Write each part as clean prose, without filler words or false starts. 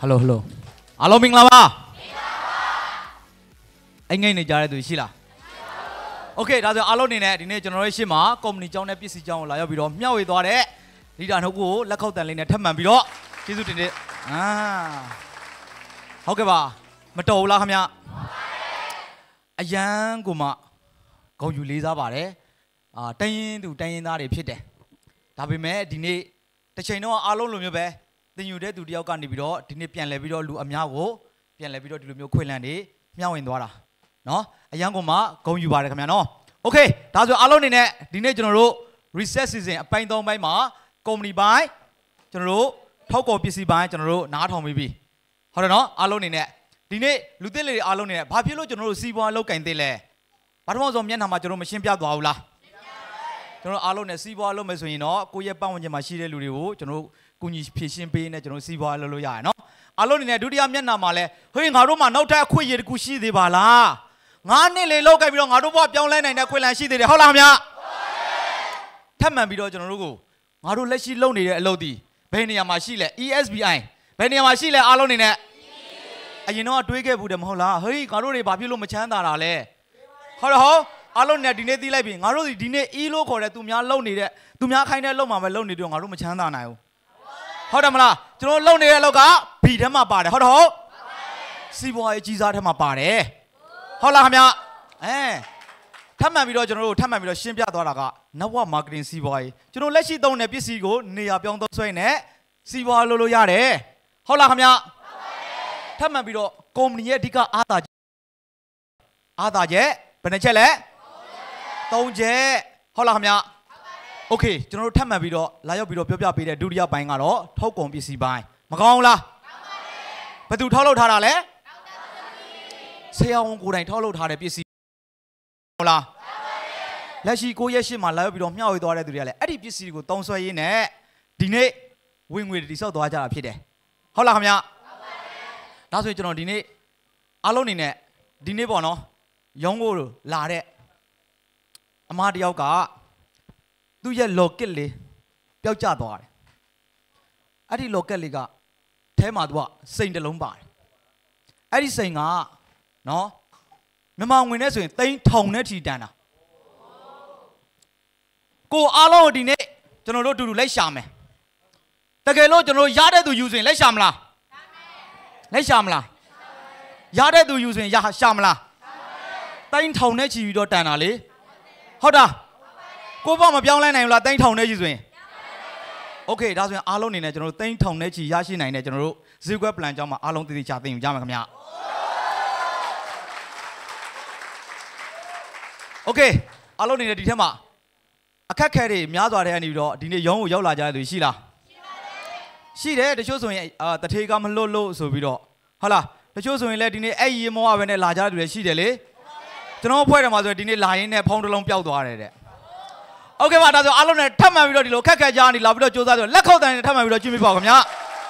hello hello အားလုံးမင်္ဂလာပါအဲ့ငိမ့်နေကြတဲ့သူရှိလားโอเคဒါဆိုအားလုံးနေနဲ့ဒီနေ့ကျွန်တော်တို့ရှင်းမှာကုမ္ပဏီကျောင်းနဲ့ပစ္စည်းကျောင်းကိုလာရောက်ပြီးတော့မျှဝေသွားတဲ့လီဒါနှုတ်ကိုလက်ခောက်တန်လေးနဲ့ထပ်မံပြီးတော့ကျေးဇူးတင်တယ်ဟုတ်ကဲ့ပါမတော်ဘူးလားခင်ဗျအရန်ကိုမှဂုံယူလေးစားပါတယ်တိုင်းရင်းသူတိုင်းရင်းသားတွေဖြစ်တယ်ဒါပေမဲ့ဒီနေ့တစ်ချိန်တော့အားလုံးလိုမျိုးပဲသင်ယူတဲ့သူတယောက်ကနေပြီးတော့ဒီနေ့ပြန်လဲပြီးတော့လူအများကိုပြန်လဲပြီးတော့ဒီလိုမျိုးခွေလန့်နေမျှဝေသွားတာနော်အရန်ကိုမှဂုံယူပါတယ်ခင်ဗျာနော်โอเคဒါဆိုအားလုံးအနေနဲ့ဒီနေ့ကျွန်တော်တို့ reset season အပိုင်း3ပိုင်းမှာကုမ္ပဏီပိုင်းကျွန်တော်တို့ထောက်ကော်ပစ္စည်းပိုင်းကျွန်တော်တို့နားထောင်ပြီးပြီဟုတ်တယ်နော်အားလုံးအနေနဲ့ဒီနေ့လူသစ်လေးတွေအားလုံးအနေနဲ့ဘာဖြစ်လို့ကျွန်တော်တို့စီးပွားလောက်ကင်သေးလဲဘာလို့ဆိုမျက်နှာမှာကျွန်တော်မရှင်းပြသွားဘူးလားကျွန်တော်အားလုံးနဲ့စီးပွားလုပ်မယ်ဆိုရင်တော့ကိုယ့်ရဲ့ပတ်ဝန်းကျင်မှာရှိတဲ့လူတွေကိုကျွန်တော်တို့ကူညီဖြည့်ရှင်းပေးနေကျွန်တော်စီးပွားလုပ်လို့ရတယ်နော်အားလုံးအနေနဲ့ဒုတိယမျက်နှာမှာလဲဟေးငါတို့မှာနောက်ထပ်အခွင့်အရေးတစ်ခုရှိသေးပါလား9နှစ်လေးလောက်ကင်ပြီးတော့ငါတို့ဘဝပြောင်းလဲနိုင်တဲ့ခွင့်လန်းရှိသေးတယ်ဟုတ်လားခင်ဗျာထပ်မံပြီးတော့ကျွန်တော်တို့ကိုငါတို့လက်ရှိလုပ်နေတဲ့အလုပ်ဒီဘယ်နေရာမှာရှိလဲ ESBI ဘယ်နေရာမှာရှိလဲအားလုံးအနေနဲ့အရင်တော့တွေးခဲ့ဘူးတယ်မဟုတ်လားဟေးငါတို့တွေဘာဖြစ်လို့မချမ်းသာတာလဲဟုတ်တယ်ဟုတ်အားလုံးနဲ့ဒီနေ့သိလိုက်ပြီငါတို့ဒီနေ့ E လို့ခေါ်တဲ့သူများလုံနေတဲ့သူများခိုင်းတဲ့လုံမှာပဲလုံနေတော့ငါတို့မချမ်းသာနိုင်ဘူးဟုတ်တယ်မလားကျွန်တော်လုံနေတဲ့အလောက်က B ထဲမှာပါတယ်ဟုတ်တယ်ဟုတ်စီးပွားရေးကြီးစားထဲမှာပါတယ်ဟုတ်လားခင်ဗျထပ်မှန်ပြီးတော့ကျွန်တော်တို့ထပ်မှန်ပြီးတော့ရှင်းပြသွားတာကနဝမာကတင်စီးပွားရေးကျွန်တော်လက်ရှိသုံးတဲ့ပစ္စည်းကိုနေရာပြောင်းသုံးစွဲနေစီးပွားလုပ်လို့ရတယ်ဟုတ်လားခင်ဗျထပ်မှန်ပြီးတော့ကုမ္ပဏီရဲ့အဓိကအားသာချက်ဘယ်နှချက်လဲ3ချက်ဟုတ်လားခင်ဗျโอเคကျွန်တော်တို့ထပ်မှန်ပြီးတော့လာရောက်ပြီးတော့ပြောပြပေးတဲ့ဒုတိယပိုင်းကတော့ထောက်ကုန်ပစ္စည်းပိုင်းမကောင်းဘူးလားဘယ်သူထောက်လုပ်ထားတာလဲဆရာဝန်ကိုယ်တိုင်ထောက်လုပ်ထားတဲ့ပစ္စည်းဟုတ်လားလက်ရှိ9ရက်8မှာလာရောက်ပြီးတော့မျှဝေသွားတဲ့သူတွေကလည်းအဲ့ဒီပစ္စည်းကိုတုံးဆွဲရင်းနဲ့ဒီနေ့ဝင်ငွေတိဆောက်သွားကြတာဖြစ်တယ်ဟုတ်လားခင်ဗျဒါဆိုရင်ကျွန်တော်ဒီနေ့အားလုံးနေနဲ့ဒီနေ့ပေါ့နော်ရုံးကိုလာတဲ့အမတယောက်ကသူ့ရဲ့ locket လေးပျောက်ကျသွားတယ်အဲ့ဒီ locket လေးကထဲမှာသူကစိန်တစ်လုံးပါတယ်အဲ့ဒီစိန်ကနော်မြန်မာငွေနဲ့ဆိုရင်3000နဲ့ထီတန်တာကိုအားလုံးဒီနေ့ကျွန်တော်တို့တူတူလိုက်ရှာမယ်တကယ်လို့ကျွန်တော်ရတဲ့သူယူဆိုရင်လိုက်ရှာမလားလိုက်ရှာမလားရတဲ့သူယူဆိုရင်ရှာမလား3000နဲ့ချီပြီးတော့တန်တာလေဟုတ်တာကိုပေါ့မပြောင်းလဲနိုင်ဘူးလား3000နဲ့ချီဆိုရင်โอเคဒါဆိုရင်အားလုံးအနေနဲ့ကျွန်တော်တို့3000နဲ့ချီရရှိနိုင်တဲ့ကျွန်တော်တို့ဈေးကွက် plan ကြောင်းမှာအားလုံးတည်တည်ချသိကြမှာခင်ဗျโอเคအားလုံးအနေနဲ့ဒီထက်မှာအခက်ခဲတွေများစွာတဲ့အနေပြီးတော့ဒီနေ့ရုံးကိုရောက်လာကြတဲ့သူရှိလားရှိတယ်တချို့ဆိုရင်တထေးကမလွတ်လို့ဆိုပြီးတော့ဟုတ်လားတချို့ဆိုရင်လည်းဒီနေ့အဲ့ရေမောကပဲနဲ့လာကြတဲ့သူတွေရှိတယ်လေကျွန်တော်ဖွဲ့တယ်မှာဆိုရင်ဒီနေ့လာရင်းနဲ့ဖုန်းတစ်လုံးပျောက်သွားတယ်တဲ့โอเคပါဒါဆိုအားလုံးနဲ့ထပ်မှန်ပြီးတော့ဒီလိုခက်ခက်ကြားနေလာပြီးတော့စူးစမ်းဆိုလက်ခောက်တန်နဲ့ထပ်မှန်ပြီးတော့ကျွေးမိပါဦးခင်ဗျာ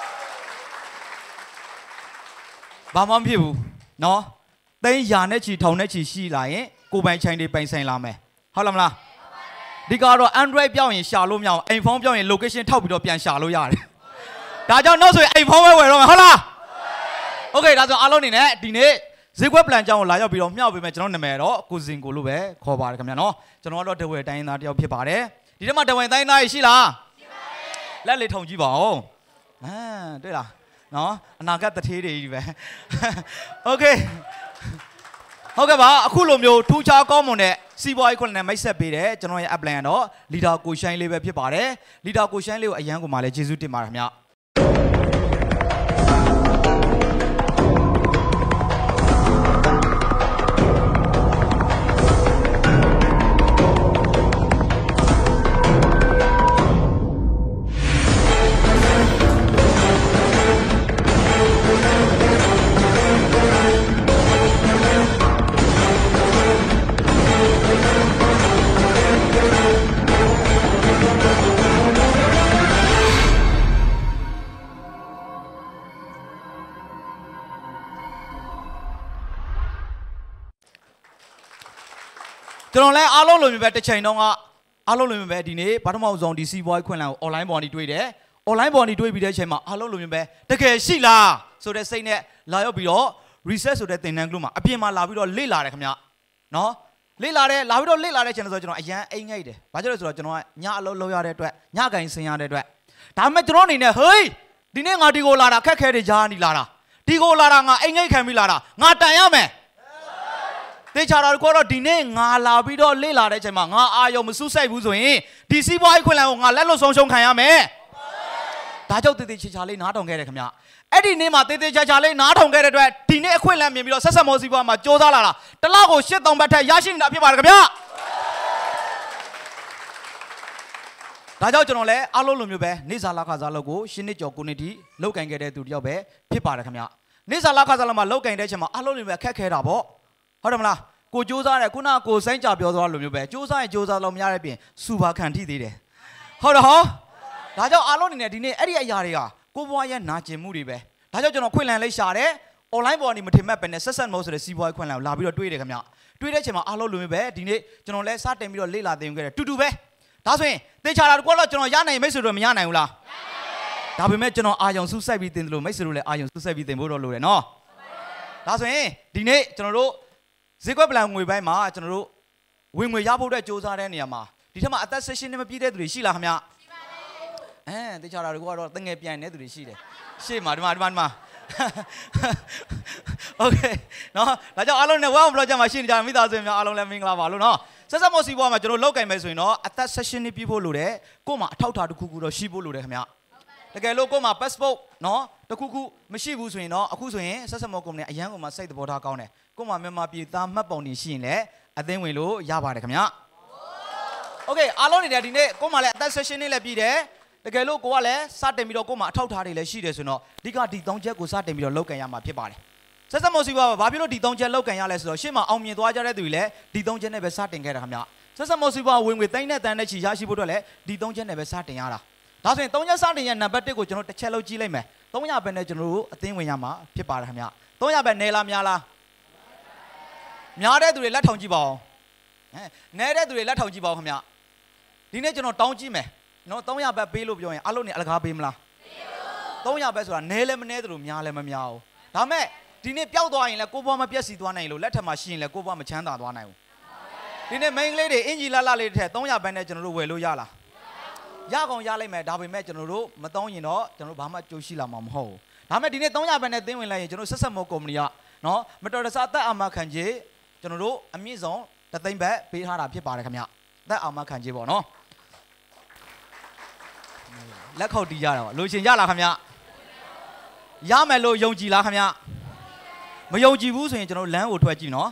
ဘာမှမဖြစ်ဘူးနော်သိန်းရာနဲ့ချီထောင်နဲ့ချီရှိလာရင်ကိုပိုင်ချိုင်းတွေပိုင်ဆိုင်လာမယ်ဟုတ်လားမလားဒီကတော့ Android ပြောင်းရင်ရှာလို့မရအောင်အိမ်ဖုန်းပြောင်းရင် location ထောက်ပြီးတော့ပြန်ရှာလို့ရတယ်ဒါကြောင့်နောက်ဆိုရင်အိမ်ဖုန်းပဲဝယ်တော့မယ်ဟုတ်လားโอเคဒါဆိုအားလုံးနေနဲ့ဒီနေ့ဈေးကွက် plan ကြောင်းကိုလာရောက်ပြီးတော့မျှဝေပေးမယ်ကျွန်တော်နာမည်တော့ကိုစင်ကိုလို့ပဲခေါ်ပါတယ်ခင်ဗျာနော်ကျွန်တော်ကတော့တဝဲတိုင်းသားတယောက်ဖြစ်ပါတယ်ဒီထဲမှာတဝဲတိုင်းသားရှိလားရှိပါတယ်လက်လေးထုံကြည့်ပါဦးတွေ့လားနော်အနာဂတ်တထေးတွေကြီးပဲโอเคဟုတ်ကဲ့ပါအခုလိုမျိုးထူးခြားကောင်းမွန်တဲ့စီးပွားရေးခွင့်နဲ့မိတ်ဆက်ပေးတယ်ကျွန်တော်ရဲ့ app plan ကတော့လီဒါကိုရှိုင်းလေးပဲဖြစ်ပါတယ်လီဒါကိုရှိုင်းလေးကိုအရန်ကိုမှလည်းကျေးဇူးတင်ပါတယ်ခင်ဗျာကျွန်တော်လည်းအားလုံးလိုမျိုးပဲတစ်ချိန်တုန်းကအားလုံးလိုမျိုးပဲဒီနေ့ဘာမှမအောင်ဒီစီးပွားရေးခွင့်လန်းကို online ပေါ်ကနေတွေ့တယ် online ပေါ်နေတွေးပြီးတဲ့အချိန်မှာအားလုံးလိုမျိုးပဲတကယ်ရှိလားဆိုတဲ့စိတ်နဲ့လာရောက်ပြီးတော့ research ဆိုတဲ့သင်တန်းကလို့မှာအပြင်မှာလာပြီးတော့လေ့လာတယ်ခင်ဗျနော်လေ့လာတယ်လာပြီးတော့လေ့လာတဲ့ channel ဆိုတော့ကျွန်တော်အရန်အိမ်ငိုက်တယ်ဘာကြောင့်လဲဆိုတော့ကျွန်တော်ကညအလုပ်လုပ်ရတဲ့အတွက်ညကင်ဆင်ရတဲ့အတွက်ဒါပေမဲ့ကျွန်တော်အနေနဲ့ဟေးဒီနေ့ငါဒီကိုလာတာခက်ခဲတွေကြားနေလာတာဒီကိုလာတာငါအိမ်ငိတ်ခံပြီးလာတာငါတန်ရမယ်တေချာတော်ကတော့ဒီနေ့ငါလာပြီးတော့လေ့လာတဲ့အချိန်မှာငါအာရုံမစူးစိုက်ဘူးဆိုရင်ဒီစီးပွားရေးခွင့်လန်းကိုငါလက်လွတ်ဆုံးရှုံးခံရမယ်ဒါကြောင့်တေချာလေးနားထောင်ခဲ့တယ်ခင်ဗျအဲ့ဒီနေ့မှာတေချာလေးနားထောင်ခဲ့တဲ့အတွက်ဒီနေ့အခွင့်လန်းမြင်ပြီးတော့ဆက်ဆက်မောစီးပွားမှာစ조사လာတာတလောက်ကို83ဘတ်ထက်ရရှိနေတာဖြစ်ပါတယ်ခင်ဗျဒါကြောင့်ကျွန်တော်လည်းအားလုံးလိုမျိုးပဲနေစာလာခစားလုပ်ကိုရှင်းနှစ်ကျော်9နှစ်ထိလောက်ကင်ခဲ့တဲ့သူတယောက်ပဲဖြစ်ပါတယ်ခင်ဗျနေစာလာခစားလုပ်မှာလောက်ကင်တဲ့အချိန်မှာအားလုံးလိုမျိုးခက်ခဲတာပေါ့ဟုတ်တယ်မလားကိုစ조사တယ်ခုနကိုစိုင်းကြပြောသွားလိုမျိုးပဲစ조사ရင်စ조사လို့မရတဲ့ပြင်စူပါခံထိသေးတယ်ဟုတ်တယ်ဟောဒါကြောင့်အားလုံးအနေနဲ့ဒီနေ့အဲ့ဒီအရာတွေကကိုဘွားရဲ့နာကျင်မှုတွေပဲဒါကြောင့်ကျွန်တော်ခွင့်လန်းလိုက်ရှာတယ် online ပေါ်နေမထင်မှတ်ပဲနဲ့ဆက်ဆက်မို့ဆိုတဲ့စီးပွားရေးခွင့်လန်းကိုလာပြီးတော့တွေးတယ်ခင်ဗျတွေးတဲ့အချိန်မှာအားလုံးလိုမျိုးပဲဒီနေ့ကျွန်တော်လည်းစတင်ပြီးတော့လေ့လာသင်ယူခဲ့တယ်တူတူပဲဒါဆိုရင်တေချာတာတကွာတော့ကျွန်တော်ရနိုင်မိတ်ဆွေတို့မရနိုင်ဘူးလားဒါပေမဲ့ကျွန်တော်အာယုံစုစိုက်ပြီးသင်တယ်လို့မိတ်ဆွေတို့လည်းအာယုံစုစိုက်ပြီးသင်ဖို့တော့လိုတယ်နော်ဒါဆိုရင်ဒီနေ့ကျွန်တော်တို့ဈေးကွက်ပလန်ငွေပိုင်းမှာကျွန်တော်တို့ဝင်ငွေရဖို့အတွက်စ조사တဲ့နေရာမှာဒီထက်မှအသက်16နှစ်မပြည့်တဲ့သူတွေရှိလားခင်ဗျတေချာတာတကွာတော့တငယ်ပြန်နေတဲ့သူတွေရှိတယ်ရှေ့မှာဒီမှာโอเคနော်ဒါကြောင့်အားလုံးနဲ့ဝမ်းဘလော့ချ်မှာရှိနေကြမိသားစုများအားလုံးလည်းမင်္ဂလာပါလို့နော်ဆက်ဆက်မော်စီဘွားမှာကျွန်တော်လောက်ကင်မယ်ဆိုရင်တော့အသက်16နှစ်ပြည့်ဖို့လိုတယ်ကို့မှာအထောက်ထားတစ်ခုခုတော့ရှိဖို့လိုတယ်ခင်ဗျတကယ်လို့ကို့မှာ passport နော်တစ်ခုခုမရှိဘူးဆိုရင်တော့အခုဆိုရင်ဆက်ဆက်မော်ကုမ္ပဏီအရန်ကိုမှစိတ်သဘောထားကောင်းတယ်ကို့မှာမြန်မာပြည်သားမှတ်ပုံနေရှိရင်လည်းအသင်းဝင်လို့ရပါတယ်ခင်ဗျโอเคအားလုံးနေတယ်ဒီနေ့ကို့မှာလည်းအသက်16နှစ်လည်းပြည့်တယ်တကယ်လို့ကိုကလည်းစတင်ပြီးတော့ကို့မှာအထောက်ထားတွေလည်းရှိတယ်ဆိုတော့ဒီ3ချက်ကိုစတင်ပြီးတော့လောက်ကန်ရမှာဖြစ်ပါတယ်ဆက်ဆက်မော်စီဘွားဘာဖြစ်လို့ဒီ3ချက်လောက်ကန်ရလဲဆိုတော့ရှေ့မှာအောင်မြင်သွားကြတဲ့သူတွေလည်းဒီ3ချက်နဲ့ပဲစတင်ခဲ့တာခင်ဗျဆက်ဆက်မော်စီဘွားဝင်ငွေတိုင်းနဲ့တန်းနဲ့ချီရရှိဖို့အတွက်လည်းဒီ3ချက်နဲ့ပဲစတင်ရတာဒါဆိုရင်3ချက်စတင်ရနံပါတ်1ကိုကျွန်တော်တစ်ချက်လောက်ကြည့်လိုက်မယ်300ပဲနဲ့ကျွန်တော်တို့အသင်းဝင်ရမှာဖြစ်ပါတယ်ခင်ဗျ300ပဲနဲလားများလားများတဲ့သူတွေလက်ထောင်ကြည့်ပါဦးနဲတဲ့သူတွေလက်ထောင်ကြည့်ပါဦးခင်ဗျဒီနေ့ကျွန်တော်တောင်းကြည့်မယ်နော်300ပဲပေးလို့ပြောရင်အလုံးနေအလကားပေးမလား300ပဲဆိုတာနဲလည်းမနဲသလိုများလည်းမများဘူးဒါမဲ့ဒီနေ့ပျောက်သွားရင်လည်းကိုဘွားမပြက်စီသွားနိုင်လို့လက်ထက်မှာရှိရင်လည်းကိုဘွားမချမ်းသာသွားနိုင်ဘူးဒီနေ့ main ကလေးတွေအင်ဂျီလာလေးတွေထက်300ပဲနဲ့ကျွန်တော်တို့ဝယ်လို့ရလားရကောင်ရလိုက်မယ်ဒါပေမဲ့ကျွန်တော်တို့မတောင်းရင်တော့ကျွန်တော်တို့ဘာမှကြိုးရှိလာမှာမဟုတ်ဘူးဒါမဲ့ဒီနေ့300ပဲနဲ့သင်းဝင်လိုက်ရင်ကျွန်တော်ဆက်ဆက်မောကုမ္ပဏီကနော်မတော်တဆအသက်အာမခံခြင်းကျွန်တော်တို့အမြင့်ဆုံး3သိန်းပဲပေးထားတာဖြစ်ပါတယ်ခင်ဗျအသက်အာမခံခြင်းပေါ့နော်လက်ခုပ်တီးရတာပါလိုချင်ကြလားခင်ဗျရမယ်လို့ယုံကြည်လားခင်ဗျမယုံကြည်ဘူးဆိုရင်ကျွန်တော်လမ်းကိုထွက်ကြည့်နော်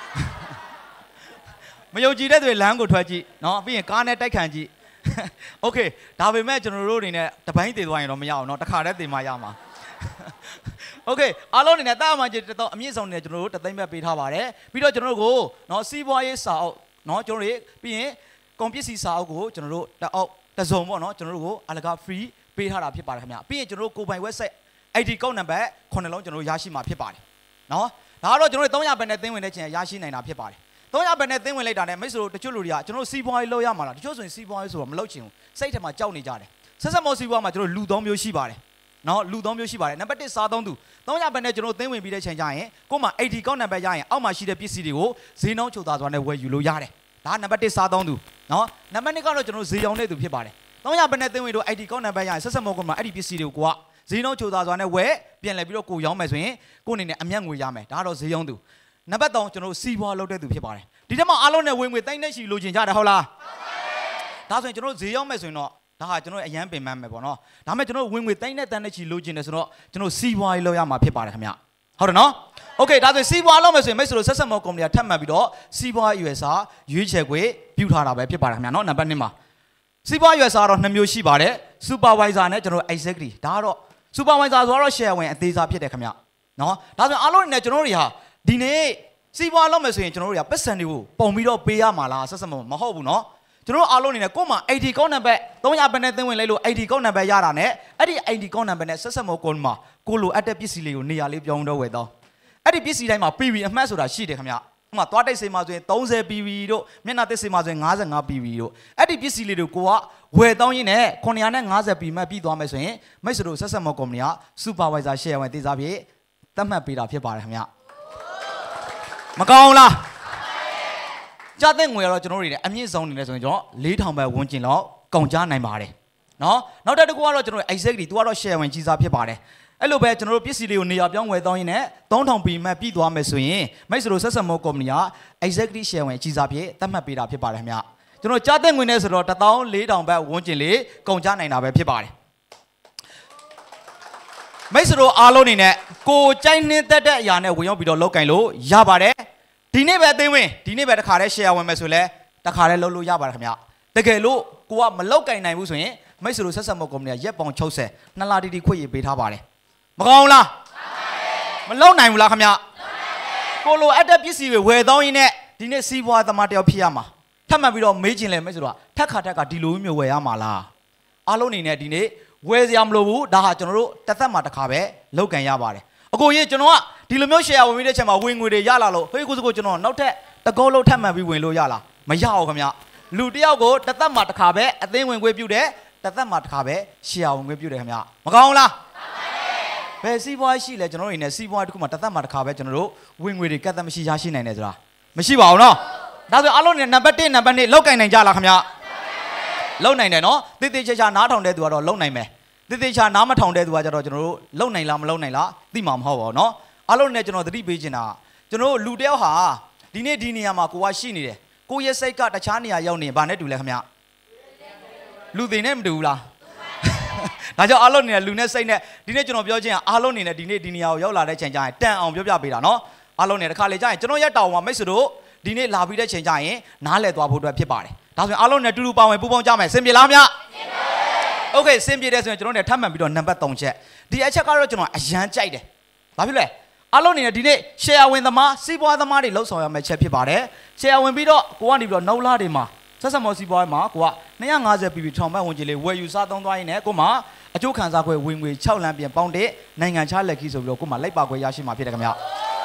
မယုံကြည်တဲ့သူတွေလမ်းကိုထွက်ကြည့်နော်ပြီးရင်ကားနဲ့တိုက်ခံကြည့်โอเคဒါပေမဲ့ကျွန်တော်တို့အနေနဲ့တပိုင်းတည်သွားရင်တော့မရအောင်နော်တစ်ခါတည်းတည်မှရမှာโอเคအားလုံးအနေနဲ့တာအမှန်ကြီးတော့အမြင့်ဆုံးနေကျွန်တော်တို့တသိန်းပဲပေးထားပါတယ်ပြီးတော့ကျွန်တော်တို့ကိုနော်စီးပွားရေးစာအုပ်နော်ကျွန်တော်တို့ပြီးရင်ကုန်ပစ္စည်းစာအုပ်ကိုကျွန်တော်တို့တအောက်တစုံပေါ့နော်ကျွန်တော်တို့ကိုအလကား free ပေးထားတာဖြစ်ပါတယ်ခင်ဗျပြီးရင်ကျွန်တော်တို့ကိုပိုင် website ID ကောက်နံပါတ်9လုံးကျွန်တော်တို့ရရှိမှာဖြစ်ပါတယ်နော်ဒါကတော့ကျွန်တော်တို့300ပဲနဲ့သင်းဝင်တဲ့ချင်းရရှိနိုင်တာဖြစ်ပါတယ်300ပဲနဲ့သင်းဝင်လိုက်တာနဲ့မိတ်ဆွေတို့တချို့လူတွေကကျွန်တော်တို့စီးပွားရေးလုပ်ရမှာလားတချို့ဆိုရင်စီးပွားရေးဆိုတော့မလုပ်ချင်ဘူးစိတ်ထဲမှာကြောက်နေကြတယ်ဆက်ဆက်မော်စီးပွားမှာကျွန်တော်လူ3မျိုးရှိပါတယ်နော်လူ3မျိုးရှိပါတယ်နံပါတ်1စားသုံးသူ300ပဲနဲ့ကျွန်တော်သင်းဝင်ပြီးတဲ့ချိန်ကျရင်ကို့မှာ ID ကောက်နံပါတ်ရရင်အောက်မှာရှိတဲ့ပစ္စည်းတွေကိုဈေးနှုန်းချိုသာစွာနဲ့ဝယ်ယူလို့ရတယ်ဒါနံပါတ်1စားသုံးသူနော်နံပါတ်2ကတော့ကျွန်တော်ဈေးရောင်းတဲ့သူဖြစ်ပါတယ်300ပဲနဲ့သင်းဝင်တို့ ID ကောက်နံပါတ်ရရင်ဆက်ဆက်မော်ကမှာအဲ့ဒီပစ္စည်းတွေကိုကဈေးနှုန်းချိုသာစွာနဲ့ဝယ်ပြန်လဲပြီးတော့ကိုရောင်းမယ်ဆိုရင်ကိုအနေနဲ့အမြတ်ငွေရမယ်ဒါကတော့ဈေးရောင်းသူနံပါတ်3ကျွန်တော်စီးပွားလုပ်တဲ့သူဖြစ်ပါတယ်ဒီထက်မှအားလုံးနဲ့ဝင်ငွေတိုင်းနဲ့ရှိလိုချင်ကြတယ်ဟုတ်လားဒါဆိုရင်ကျွန်တော်ဈေးရောင်းမယ်ဆိုရင်တော့ဒါဟာကျွန်တော်အရန်ပင်ပန်းမယ်ပေါ့နော်ဒါမဲ့ကျွန်တော်ဝင်ငွေတိုင်းနဲ့တန်းနဲ့ချီလိုချင်တယ်ဆိုတော့ကျွန်တော်စီးပွားရေးလုပ်ရမှာဖြစ်ပါတယ်ခင်ဗျဟုတ်တယ်နော်โอเคဒါဆိုစီးပွားလုပ်မယ်ဆိုရင်မိတ်ဆွေတို့ဆက်ဆက်မော်ကုမ္ပဏီကထပ်မှတ်ပြီးတော့စီးပွား USA ရွေးချယ်ခွင့်ပြုထားတာပဲဖြစ်ပါတယ်ခင်ဗျနော်နံပါတ်2မှာစီးပွား USA တော့2မျိုးရှိပါတယ် supervisor နဲ့ကျွန်တော် executive ဒါကတော့ supervisor ဆိုတော့ share ဝင်အသေးစားဖြစ်တယ်ခင်ဗျနော်ဒါဆိုရင်အားလုံးနဲ့ကျွန်တော်တို့တွေဟာဒီနေ့စီးပွားလုပ်မယ်ဆိုရင်ကျွန်တော်တို့တွေကပတ်စံတွေကိုပုံပြီးတော့ပေးရမှာလားဆက်ဆက်မဟုတ်ဘူးနော်ကျွန်တော်တို့အားလုံးအနေနဲ့ကို့မှာ ID ကောက်နံပါတ်300ပဲနဲ့သင်းဝင်လိုက်လို့ ID ကောက်နံပါတ်ရတာနဲ့အဲ့ဒီ ID ကောက်နံပါတ်နဲ့ဆက်ဆက်မကုန်မှာကိုလိုအပ်တဲ့ပစ္စည်းလေးကိုနေရာလေးပြောင်းတော့ဝယ်တော့အဲ့ဒီပစ္စည်းတိုင်းမှာ PV အမှတ်ဆိုတာရှိတယ်ခင်ဗျမှာသွားတိတ်စိမ်မှာဆိုရင်30 PV တို့မျက်နှာတစ်စိမ်မှာဆိုရင်55 PV တို့အဲ့ဒီပစ္စည်းလေးတွေကိုကဝယ်တောင်းရင်းနဲ့950 PV မှပြီးသွားမယ်ဆိုရင်မိတ်ဆွေတို့ဆက်ဆက်မော်ကုမ္ပဏီက supervisor share ဝင်တေးစားဖြစ်သတ်မှတ်ပေးတာဖြစ်ပါတယ်ခင်ဗျမကောင်းလားကြားတဲ့ငွေကတော့ကျွန်တော်တို့တွေအမြင့်ဆုံးနေလဲဆိုရင်ကျွန်တော်4000ပဲဝန်းကျင်လောက်ကုန်ကြနိုင်ပါတယ်နော်နောက်တစ်ခုကတော့ကျွန်တော်တို့ exactly သူကတော့ share ဝင်ကြီးစားဖြစ်ပါတယ်အဲ့လိုပဲကျွန်တော်တို့ပစ္စည်းလေးကိုနေရာပြောင်းဝယ်တောင်းရင်းနဲ့3000 PV မှပြီးသွားမယ်ဆိုရင်မိတ်ဆွေတို့ဆက်ဆက်မော်ကုမ္ပဏီက exactly share ဝင်ကြီးစားဖြစ်သတ်မှတ်ပေးတာဖြစ်ပါတယ်ခင်ဗျကျွန်တော်ကြားတဲ့ငွေနဲ့ဆိုတော့14000ပဲဝန်းကျင်လေးကုန်ကြနိုင်တာပဲဖြစ်ပါတယ်မိတ်ဆွေတို့အားလုံးနေနဲ့ကိုကြိုက်နှင်းသက်တဲ့အရာနဲ့ဝင်ရောက်ပြီးတော့လောက်ကင်လို့ရပါတယ်ဒီနေ့ပဲအသိဝင်ဒီနေ့ပဲတစ်ခါတည်း share ဝင်မယ်ဆိုလဲတစ်ခါတည်းလုပ်လို့ရပါတယ်ခင်ဗျတကယ်လို့ကိုကမလောက်ကင်နိုင်ဘူးဆိုရင်မိတ်ဆွေတို့ဆက်ဆက်မော်ကုမ္ပဏီကရက်ပေါင်60နှစ်လတီတီခွင့်ရပေးထားပါတယ်မကောင်းလားမလောက်နိုင်ဘူးလားခင်ဗျကိုလိုအပ်တဲ့ပစ္စည်းတွေဝယ်တော့ရင်းနဲ့ဒီနေ့စီးပွားသမားတယောက်ဖြစ်ရမှာထပ်မှတ်ပြီးတော့မေးချင်လဲမိတ်ဆွေတို့ကထက်ခါထက်ကဒီလိုမျိုးဝယ်ရမှာလားအားလုံးနေနဲ့ဒီနေ့ဝယ်စရာမလိုဘူးဒါဟာကျွန်တော်တို့တစ်သက်မှာတစ်ခါပဲလောက်ကန်ရပါတယ်အကိုကြီးကျွန်တော်ကဒီလိုမျိုး share ဝင်ပြီးတဲ့ချိန်မှာဝင်ငွေတွေရလာလို့ဟေးကိုစကိုကျွန်တော်နောက်ထပ်တကောလုံးထပ်မှတ်ပြီးဝင်လို့ရလားမရအောင်ခင်ဗျလူတယောက်ကိုတစ်သက်မှာတစ်ခါပဲအသိဝင်ခွင့်ပြုတယ်တစ်သက်မှာတစ်ခါပဲ share ဝင်ခွင့်ပြုတယ်ခင်ဗျမကောင်းလားဘယ်စီးပွားရှိလဲကျွန်တော်တို့နေနဲ့စီးပွားတစ်ခုမှာတစ်သက်မှာတစ်ခါပဲကျွန်တော်တို့ဝင်ငွေတွေကတ်သက်မရှိရရှိနိုင်တယ်ဆိုတာမရှိပါဘူးနော်ဒါဆိုအားလုံးနေနံပါတ်1နံပါတ်2လောက်ကင်နိုင်ကြလားခင်ဗျလုံနိုင်တယ်နော်တိတိကျကျနားထောင်တဲ့သူကတော့လုံနိုင်မယ်တိတိကျနားမထောင်တဲ့သူကကျတော့ကျွန်တော်တို့လုံနိုင်လားမလုံနိုင်လားသိမှာမဟုတ်ပါဘူးနော်အားလုံးနဲ့ကျွန်တော်သတိပေးချင်တာကျွန်တော်တို့လူတယောက်ဟာဒီနေ့ဒီနေရာမှာကိုကရှိနေတယ်ကိုရဲ့စိတ်ကတခြားနေရာရောက်နေဘာနဲ့တူလဲခင်ဗျလူသိနဲ့မတူဘူးလားဒါကြောင့်အားလုံးနေနဲ့လူနဲ့စိတ်နဲ့ဒီနေ့ကျွန်တော်ပြောချင်တာအားလုံးနေနဲ့ဒီနေ့ဒီနေရာကိုရောက်လာတဲ့ချိန်ကျရင်တန်အောင်ပြောပြပေးတာနော်အားလုံးနေတစ်ခါလေကျရင်ကျွန်တော်ရက်တောင်မှာမိတ်ဆွေတို့ဒီနေ့လာပြီးတဲ့ချိန်ကျရင်နားလည်သွားဖို့အတွက်ဖြစ်ပါတယ်ဒါဆိုရင်အားလုံးနဲ့တူတူပါဝင်ပူးပေါင်းကြမယ်စင်ပြေလားဗျโอเคစင်ပြေတယ်ဆိုရင်ကျွန်တော်တို့ထပ်မှန်ပြီးတော့နံပါတ်3ချက်ဒီအချက်ကတော့ကျွန်တော်အရန်ကြိုက်တယ်ဘာဖြစ်လဲအားလုံးနေနဲ့ဒီနေ့ share ဝင်သမားစီးပွားသမားတွေလှုပ်ဆောင်ရမယ့်ချက်ဖြစ်ပါတယ် share ဝင်ပြီးတော့ကိုကနေပြီးတော့နောက်လာတွေမှာဆက်ဆက်မော်စီးပွားမှာကိုက250 PV ထောင်ပတ်ဝင်ကြီးလေးဝယ်ယူစားသုံးသွားရင်းနဲ့ကိုမှအကျိုးခံစားခွဲဝင်ငွေ6လမ်းပြန်ပေါင်းတဲ့နိုင်ငံခြားလက်ခီးဆိုပြီးတော့ကိုမှလိုက်ပါခွဲရရှိမှာဖြစ်တယ်ခင်ဗျဒါ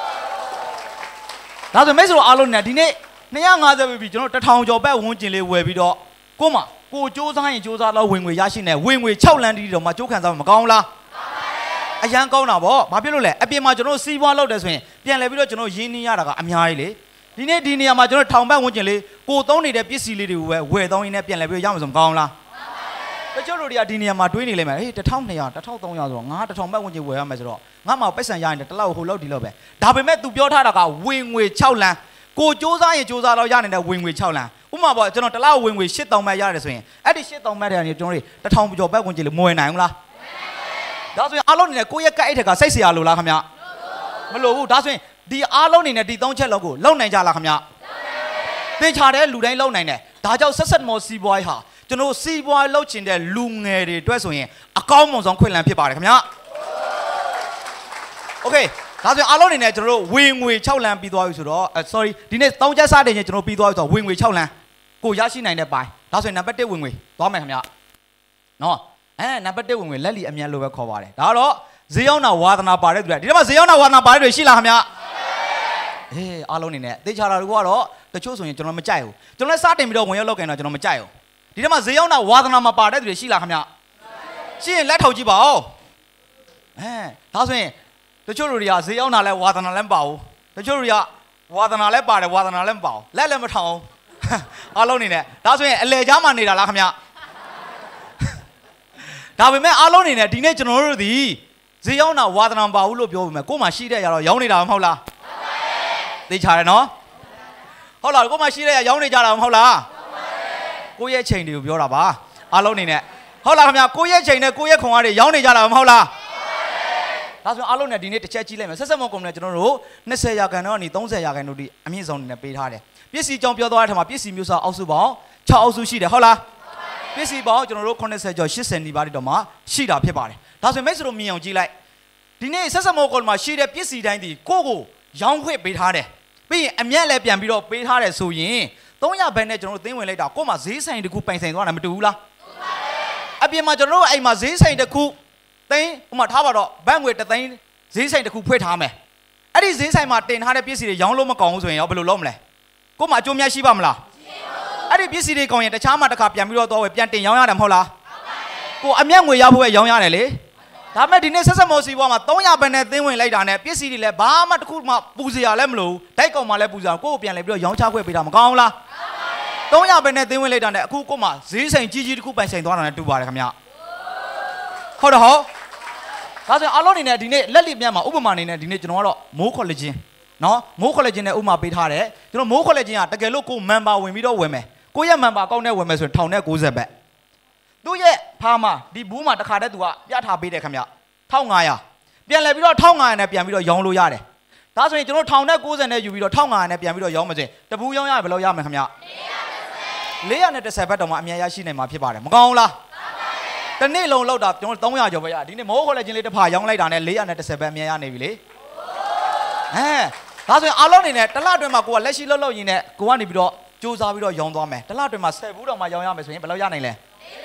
ဆိုမိတ်ဆွေအားလုံးနဲ့ဒီနေ့250 PV ကျွန်တော်1000ကျော်ပတ်ဝင်ကျင်လေးဝယ်ပြီးတော့ကိုမှကိုစ조사ရင်စ조사တော့ဝင်ငွေရရှိနေဝင်ငွေ6လမ်းတီးတော့မှကျိုးခံစားမကောင်းလားအရန်ကောင်းတာဗောဘာဖြစ်လို့လဲအပြင်မှာကျွန်တော်စီးပွားလုပ်တယ်ဆိုရင်ပြန်လဲပြီးတော့ကျွန်တော်ရင်းနှီးရတာကအများကြီးလေဒီနေ့ဒီနေရာမှာကျွန်တော်ထောင်ပတ်ဝင်ကျင်လေးကိုသုံးနေတဲ့ပစ္စည်းလေးတွေကိုပဲဝယ်သုံးရင်းနဲ့ပြန်လဲပြီးရမှာဆိုမကောင်းလားတချို့လူတွေကဒီနေရာမှာတွေးနေလိမ့်မယ်ဟေး1200 1300ဆိုတော့ငါ1000ပတ်ဝင်ကျင်ဝယ်ရမယ်ဆိုတော့ငါမှပတ်စံရရင်တလောက်ဟိုလောက်ဒီလောက်ပဲဒါပေမဲ့ तू ပြောထားတာကဝင်ငွေ6လမ်းကိုစ조사ရင်စ조사တော့ရနေတဲ့ဝင်ငွေ6လမ်းဥပမာပေါ့ကျွန်တော်တလောက်ဝင်ငွေ8000မှတ်ရတယ်ဆိုရင်အဲ့ဒီ8000မှတ်တဲ့ကနေကျွန်တော်တို့1000ကျော်ပတ်ဝင်ကျင်လို့မဝယ်နိုင်ဘူးလားဒါဆိုရင်အားလုံးနေနဲ့ကိုယ့်ရဲ့ကက်အိတ်ထက်ကစိတ်เสียလို့လားခင်ဗျမလို့ဘူးဒါဆိုရင်ဒီအားလုံးနေနဲ့ဒီ3ချက်လောက်ကိုလုံနိုင်ကြလားခင်ဗျသင်ချာတဲ့လူတိုင်းလုံနိုင်တယ်ဒါကြောင့်ဆက်ဆက်မော်စီးပွားဟာကျွန်တော်စီးပွားလုပ်ချင်တဲ့လူငယ်တွေအတွက်ဆိုရင်အကောင်းဆုံးခွင့်လန်းဖြစ်ပါတယ်ခင်ဗျโอเคဒါဆိုရင်အားလုံးနေနဲ့ကျွန်တော်တို့ဝင်ငွေ6လမ်းပြီးသွားပြီဆိုတော့ sorry ဒီနေ့3ချက်စတင်ချင်းကျွန်တော်ပြီးသွားပြီဆိုတော့ဝင်ငွေ6လမ်းကိုရရှိနိုင်တဲ့ပိုင်းဒါဆိုရင်နံပါတ်1ဝင်ငွေသွားမယ်ခင်ဗျနော်နံပါတ်1ဝင်ငွေလက်လီအမြန်လို့ပဲခေါ်ပါတယ်ဒါတော့ဈေးရောက်တာဝါသနာပါတဲ့သူတွေဒီထဲမှာဈေးရောက်တာဝါသနာပါတဲ့တွေရှိလားခင်ဗျအေးအားလုံးနေနဲ့သိချာတာတွေကတော့တချို့ဆိုရင်ကျွန်တော်မကြိုက်ဘူးကျွန်တော်လည်းစတင်ပြီးတော့ဝင်ရောက်လောက်ကန်တော့ကျွန်တော်မကြိုက်ဘူးဒီထဲမှာဈေးရောက်တာဝါသနာမပါတဲ့သူတွေရှိလားခင်ဗျရှိရင်လက်ထောက်ကြည့်ပါဦးဒါဆိုရင်တချို့လူတွေကဈေးရောက်တာလဲဝါသနာလည်းမပါဘူးတချို့လူတွေကဝါသနာလည်းပါတယ်ဝါသနာလည်းမပါဘူးလက်လည်းမထောင်အားလုံးနေနဲ့ဒါဆိုရင်အလေချားမှနေတာလားခင်ဗျဒါပေမဲ့အားလုံးနေနဲ့ဒီနေ့ကျွန်တော်တို့ဒီဈေးရောက်တာဝါသနာမပါဘူးလို့ပြောပေမဲ့ကို့မှာရှိတဲ့ຢာတော့ရောင်းနေတာမဟုတ်လားသိချာတယ်နော်ဟုတ်လားကို့မှာရှိတဲ့ຢာရောင်းနေကြတာမဟုတ်လားကိုယ့်ရဲ့ချိန်တွေကိုပြောတာပါအားလုံးနေနဲ့ဟုတ်လားခင်ဗျကိုယ့်ရဲ့ချိန်နဲ့ကိုယ့်ရဲ့ခွန်အားတွေရောင်းနေကြတာမဟုတ်လားဒါဆိုအားလုံးနဲ့ဒီနေ့တစ်ချက်ကြည့်လိုက်မယ်ဆက်ဆက်မော်ကွန်နဲ့ကျွန်တော်တို့20ရာခိုင်နှုန်းကနေ30ရာခိုင်နှုန်းထိအမြင့်ဆုံးနေနဲ့ပေးထားတယ်ပစ္စည်းကြောင်းပြောသွားတဲ့ထက်မှာပစ္စည်းမျိုးစားအောက်စုပေါင်း6အောက်စုရှိတယ်ဟုတ်လားပစ္စည်းပေါင်းကျွန်တော်တို့80ကျော်80နီးပါးတော့မှရှိတာဖြစ်ပါတယ်ဒါဆိုမိတ်ဆွေတို့မြင်အောင်ကြည့်လိုက်ဒီနေ့ဆက်ဆက်မော်ကွန်မှာရှိတဲ့ပစ္စည်းတိုင်းဒီကိုကိုရောင်းခွင့်ပေးထားတယ်ပြီးရင်အမြတ်လည်းပြန်ပြီးတော့ပေးထားတယ်ဆိုရင်300ဘက်နဲ့ကျွန်တော်တို့သိမ်းဝင်လိုက်တာကို့မှာဈေးဆိုင်တစ်ခုပိုင်ဆိုင်သွားတာမတူဘူးလားအပြင်မှာကျွန်တော်တို့အိမ်မှာဈေးဆိုင်တစ်ခုသိန်းဥမာထားပါတော့ဘတ်ငွေ3သိန်းဈေးဆိုင်တစ်ခုဖွင့်ထားမယ်အဲ့ဒီဈေးဆိုင်မှာတင်ထားတဲ့ပစ္စည်းတွေရောင်းလို့မကောင်းဘူးဆိုရင်ရောဘယ်လိုလုပ်မလဲကို့မှာအကျိုးများရှိပါမလားအဲ့ဒီပစ္စည်းတွေကောင်းရင်တခြားမှာတစ်ခါပြန်ပြီးတော့ဝယ်ပြန်တင်ရောင်းရတယ်မဟုတ်လားကိုအမျက်ငွေရဖို့ပဲရောင်းရတယ်လေဒါပေမဲ့ဒီနေ့ဆက်ဆက်မော်စီဘွားမှာ300ပဲနဲ့သင်းဝင်လိုက်တာနဲ့ပစ္စည်းတွေလည်းဘာမှတစ်ခုမှပူစရာလည်းမလိုဘူးတိုက်ကောင်မှလည်းပူစရာကိုပြန်လဲပြီးတော့ရောင်းချခွင့်ပေးတာမကောင်းဘူးလား300ပဲနဲ့သင်းဝင်လိုက်တာနဲ့အခုကို့မှာဈေးဆိုင်ကြီးတစ်ခုပိုင်ဆိုင်သွားတာနဲ့တူပါတယ်ခင်ဗျဟုတ်တယ်ဟုတ်ဒါဆိုရင်အလုံးနေနဲ့ဒီနေ့လက်လီမြတ်မှာဥပမာအနေနဲ့ဒီနေ့ကျွန်တော်ကတော့မိုးခေါ်လက်ချင်းနော်မိုးခေါ်လက်ချင်းနဲ့ဥပမာပေးထားတယ်ကျွန်တော်မိုးခေါ်လက်ချင်းကတကယ်လို့ကိုမန်ပါဝင်ပြီးတော့ဝင်မယ်ကိုရဲ့မန်ပါကောက်နဲ့ဝင်မယ်ဆိုရင်1090ဘက်သူ့ရဲ့ဖားမှာဒီဘူးမှာတစ်ခါတည်းသူကပြထားပေးတယ်ခင်ဗျ1500ပြန်လဲပြီးတော့1500နဲ့ပြန်ပြီးတော့ရောင်းလို့ရတယ်ဒါဆိုရင်ကျွန်တော်1090နဲ့ယူပြီးတော့1500နဲ့ပြန်ပြီးတော့ရောင်းမယ်ဆိုရင်တပူးရောင်းရဘယ်လောက်ရမလဲခင်ဗျ410ဘက်တော့မှအမြဲရရှိနိုင်မှာဖြစ်ပါတယ်မကောင်းဘူးလားတနေ့လုံးလောက်တာကျွန်တော်300ကျော်ပဲရဒီနေ့မိုးခေါ်လက်ချင်းလေးတစ်ဖာရောင်းလိုက်တာနဲ့410ဘက်အမြဲရနေပြီလေဒါဆိုရင်အားလုံးနေနဲ့တစ်လအတွင်းမှာကိုကလက်ရှိလောက်လောက်ရင်းနဲ့ကိုကနေပြီးတော့စူးစမ်းပြီးတော့ရောင်းသွားမယ်တစ်လအတွင်းမှာ10ဘူးတောင်မှရောင်းရမယ်ဆိုရင်ဘယ်လောက်ရနိုင်လဲ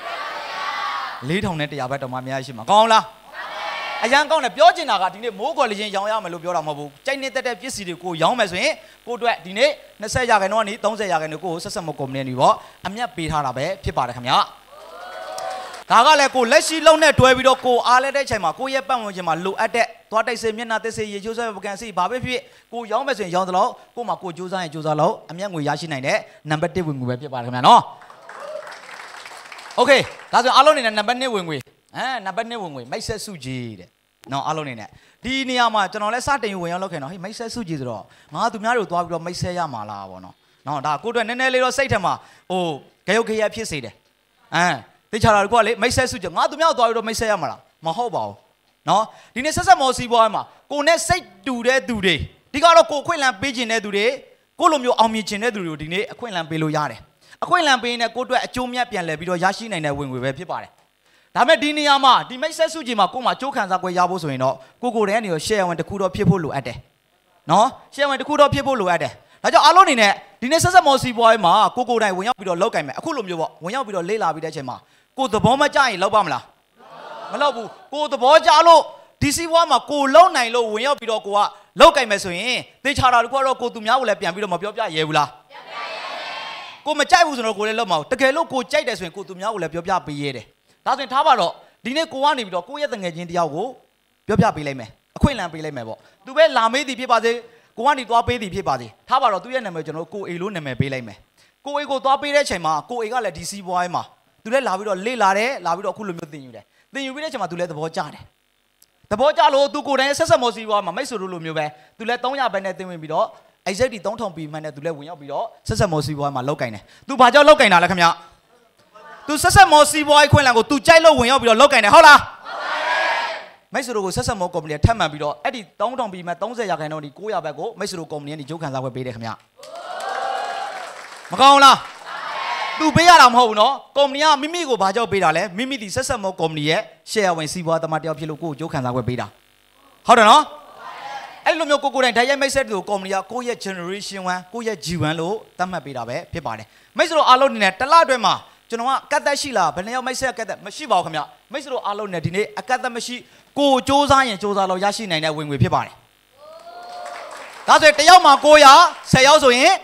4100ဘက်တောင်မှအများကြီးရှိမှာကောင်းလားအရန်ကောင်းတယ်ပြောချင်တာကဒီနေ့မိုးခေါ်လက်ချင်းရောင်းရမယ်လို့ပြောတာမဟုတ်ဘူးကြိုက်နေတဲ့ပစ္စည်းတွေကိုရောင်းမယ်ဆိုရင်ကိုအတွက်ဒီနေ့20ရာခိုင်နှုန်းကနေ30ရာခိုင်နှုန်းကိုဆက်ဆက်မကုမ္ပဏီတွေပေါ့အမြတ်ပေးထားတာပဲဖြစ်ပါတယ်ခင်ဗျာဒါကလည်းကိုလက်ရှိလုံးနဲ့တွဲပြီးတော့ကိုအားလဲတဲ့ချိန်မှာကိုရဲ့ပတ်ဝန်းကျင်မှာလိုအပ်တဲ့သွားတိုက်စေမျက်နှာသက်စေရေချိုးဆွဲပကံစီဘာပဲဖြစ်ကိုရောင်းမယ်ဆိုရင်ရောင်းသလောက်ကိုမှကိုစူးစမ်းရင်စူးစမ်းလို့အမြတ်ငွေရရှိနိုင်တဲ့နံပါတ်1ဝင်ငွေပဲဖြစ်ပါတယ်ခင်ဗျာနော်โอเคဒါဆိုအားလုံးနေနဲ့နံပါတ်2ဝင်ငွေနံပါတ်2ဝင်ငွေမိတ်ဆက်စုကြည်တဲ့နော်အားလုံးနေနဲ့ဒီနေရာမှာကျွန်တော်လည်းစတင်ဝင်ရောက်လောက်ခဲ့နော်ဟေးမိတ်ဆက်စုကြည်ဆိုတော့ငါသူများတို့သွားပြီးတော့မိတ်ဆက်ရမှာလားပေါ့နော်ဒါကိုအတွက်နည်းနည်းလေးတော့စိတ်ထဲမှာဟိုဂရုခရဖြစ်စေတယ်တေချာတာကိုကလေမိတ်ဆက်စုကြငါသူများသွားပြီးတော့မိတ်ဆက်ရမှာလားမဟုတ်ပါဘူးနော်ဒီနေ့ဆက်ဆက်မော်စီဘွားမှာကိုနဲ့စိတ်တူတဲ့သူတွေဒီကတော့ကိုအခွင့်အလမ်းပေးခြင်းတဲ့သူတွေကိုလိုမျိုးအောင်မြင်ခြင်းတဲ့သူတွေကိုဒီနေ့အခွင့်အလမ်းပေးလို့ရတယ်အခွင့်အလမ်းပေးရင်ကိုအတွက်အကျိုးမြတ်ပြန်လဲပြီးတော့ရရှိနိုင်တဲ့ဝင်ငွေပဲဖြစ်ပါတယ်ဒါပေမဲ့ဒီနေရာမှာဒီမိတ်ဆက်စုကြမှာကိုမှကြိုးခံစား권ရဖို့ဆိုရင်တော့ကိုတည်းကနေရော share ဝင်တစ်ခုတော့ဖြစ်ဖို့လိုအပ်တယ်နော် share ဝင်တစ်ခုတော့ဖြစ်ဖို့လိုအပ်တယ်ဒါကြောင့်အားလုံးအနေနဲ့ဒီနေ့ဆက်ဆက်မော်စီဘွားမှာကိုတိုင်ဝင်ရောက်ပြီးတော့လောက်ကင်မယ်အခုလိုမျိုးပေါ့ဝင်ရောက်ပြီးတော့လေးလာပြီးတဲ့အချိန်မှာကိုသဘောမကျရင်လောက်ပါမလားမလောက်ဘူးကိုသဘောကျလို့ဒီစီဘွားမှာကိုလုံနိုင်လို့ဝင်ရောက်ပြီးတော့ကိုကလောက်ကင်မယ်ဆိုရင်သေချာတာတခုကတော့ကိုသူများကိုလည်းပြန်ပြီးတော့မပြောပြရဲဘူးလားကိုမကြိုက်ဘူးဆိုတော့ကိုလည်းလောက်မှာတကယ်လို့ကိုကြိုက်တယ်ဆိုရင်ကိုသူများကိုလည်းပြောပြပေးရဲတယ်ဒါဆိုရင်ထားပါတော့ဒီနေ့ကိုကနေပြီးတော့ကိုရဲ့တငယ်ချင်းတယောက်ကိုပြောပြပေးလိုက်မယ်အခွင့်အလမ်းပေးလိုက်မယ်ပေါ့သူပဲလာမေးသည်ဖြစ်ပါစေကိုကနေသွားပေးသည်ဖြစ်ပါစေထားပါတော့သူရဲ့နာမည်ကျွန်တော်ကိုအေလို့နာမည်ပေးလိုက်မယ်ကိုအေကိုသွားပေးတဲ့အချိန်မှာကိုအေကလည်းဒီစီဘွားမှာသူလည်းလာပြီးတော့လေ့လာတယ်လာပြီးတော့အခုလိုမျိုးသင်ယူတယ်သင်ယူပြီးတဲ့အချိန်မှာသူလည်းသဘောကျတယ်သဘောကျလို့သူကိုယ်တိုင်ဆက်ဆက်မော်စီဘွားမှာမိတ်ဆွေတို့လိုမျိုးပဲသူလည်း300ပဲနဲ့သင်ဝင်ပြီးတော့ exact 3000ပြီးမှန်းနဲ့သူလည်းဝင်ရောက်ပြီးတော့ဆက်ဆက်မော်စီဘွားမှာလောက်ကင်တယ်သူဘာကြောင့်လောက်ကင်တာလဲခင်ဗျသူဆက်ဆက်မော်စီဘွားခွင့်လန်ကိုသူကြိုက်လို့ဝင်ရောက်ပြီးတော့လောက်ကင်တယ်ဟုတ်လားမိတ်ဆွေတို့ကိုဆက်ဆက်မော်ကုမ္ပဏီထပ်မှန်ပြီးတော့အဲ့ဒီ3000ပြီးမှ30ရာခိုင်နှုန်းဒီ900ဘက်ကိုမိတ်ဆွေတို့ကုမ္ပဏီကနေဂျုတ်ခံစားခွင့်ပေးတယ်ခင်ဗျမကောင်းလားသူပေးရတာမဟုတ်ဘူးနော်ကုမ္ပဏီကမိမိကိုဘာကြောင့်ပေးတာလဲမိမိဒီဆက်ဆက်မော်ကုမ္ပဏီရဲ့ share ဝင်စီးပွားသမားတယောက်ဖြစ်လို့ကိုယ်ဂျုတ်ခံစားခွင့်ပေးတာဟုတ်တယ်နော်အဲ့လိုမျိုးကိုတိုင်ဓာတ်ရိုက်မိတ်ဆက်တွေကိုကုမ္ပဏီကကိုယ့်ရဲ့ generation 1ကိုယ့်ရဲ့ G1 လို့သတ်မှတ်ပေးတာပဲဖြစ်ပါတယ်မိတ်ဆွေတို့အားလုံးနေနဲ့တစ်လအတွင်းမှာကျွန်တော်ကကတ်သက်ရှိလားဘယ်နှယောက်မိတ်ဆက်ကတ်သက်မရှိပါဘူးခင်ဗျမိတ်ဆွေတို့အားလုံးနဲ့ဒီနေ့အကတ်သက်မရှိကိုစ조사ရင်စ조사လို့ရရှိနိုင်တဲ့ဝင်ငွေဖြစ်ပါတယ်ဒါဆိုရင်တစ်ယောက်မှာ900 10ယောက်ဆိုရင်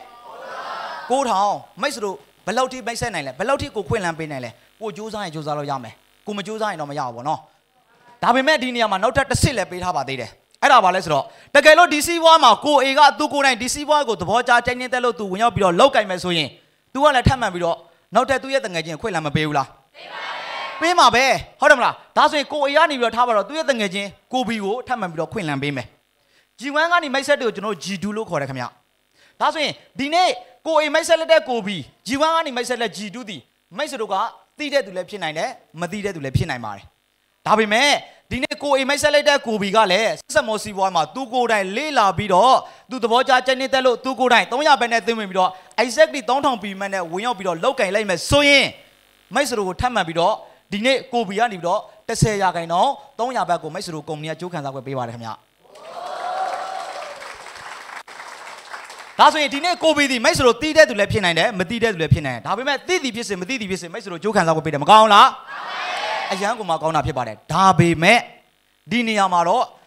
9000မိတ်ဆွေတို့ဘယ်လောက်ထိမိတ်ဆက်နိုင်လဲဘယ်လောက်ထိကိုခွင့်လန်းပေးနိုင်လဲကိုစ조사ရင်စ조사လို့ရမယ်ကိုမစ조사ရင်တော့မရဘူးပေါ့နော်ဒါပေမဲ့ဒီနေရာမှာနောက်ထပ်တစ်စစ်လည်းပေးထားပါသေးတယ်အဲ့ဒါပါလဲဆိုတော့တကယ်လို့ DC ဘွားမှာကိုအေကသူကိုတိုင် DC ဘွားကိုသဘောကျတိုင်းနေတဲ့လို့သူဝင်ရောက်ပြီးတော့လောက်ကင်မယ်ဆိုရင် तू ကလည်းထပ်မှန်ပြီးတော့နောက်ထပ်သူ့ရဲ့တငယ်ချင်းခွင့်လန်းမပေးဘူးလားပေးပါပဲဟုတ်တယ်မလားဒါဆိုရင်ကိုအေကနေပြီးတော့ထားပါတော့သူ့ရဲ့တငယ်ချင်းကိုဘီကိုထပ်မှန်ပြီးတော့ခွင့်လန်းပေးမယ် G1 ကနေမိတ်ဆက်တွေကိုကျွန်တော် G2 လို့ခေါ်တယ်ခင်ဗျဒါဆိုရင်ဒီနေ့ကိုအေမိတ်ဆက်လက်တဲ့ကိုဘီ G1 ကနေမိတ်ဆက်လက် G2 ဒီမိတ်ဆက်တို့ကသိတဲ့သူလည်းဖြစ်နိုင်တယ်မသိတဲ့သူလည်းဖြစ်နိုင်ပါတယ်ဒါပေမဲ့ဒီနေ့ကိုအေမိတ်ဆက်လိုက်တဲ့ကိုဘီကလည်းဆက်မော်စီဘွားမှာသူကိုတိုင်လေးလာပြီးတော့သူသဘောကျကျနေတဲ့လို့သူကိုတိုင်300ပဲနဲ့သင်ဝင်ပြီးတော့ exactly 3000ပြီးမှနဲ့ဝင်ရောက်ပြီးတော့လောက်ကင်လိုက်မယ်ဆိုရင်မိတ်ဆွေတို့ကိုထပ်မှန်ပြီးတော့ဒီနေ့ကိုဘီကနေပြီးတော့10ရာခိုင်နှုန်း300ဘက်ကိုမိတ်ဆွေတို့ကုမ္ပဏီကကြိုးခံစားခွင့်ပေးပါတယ်ခင်ဗျဒါဆိုရင်ဒီနေ့ကိုဘီဒီမိတ်ဆွေတို့တီးတဲ့သူလည်းဖြစ်နိုင်တယ်မတီးတဲ့သူလည်းဖြစ်နိုင်တယ်ဒါပေမဲ့သိသည်ဖြစ်စေမသိသည်ဖြစ်စေမိတ်ဆွေတို့ကြိုးခံစားခွင့်ပေးတယ်မကောင်းလားအရန်ကိုမှကောင်းတာဖြစ်ပါတယ်ဒါပေမဲ့ဒီနေရာမှာတော့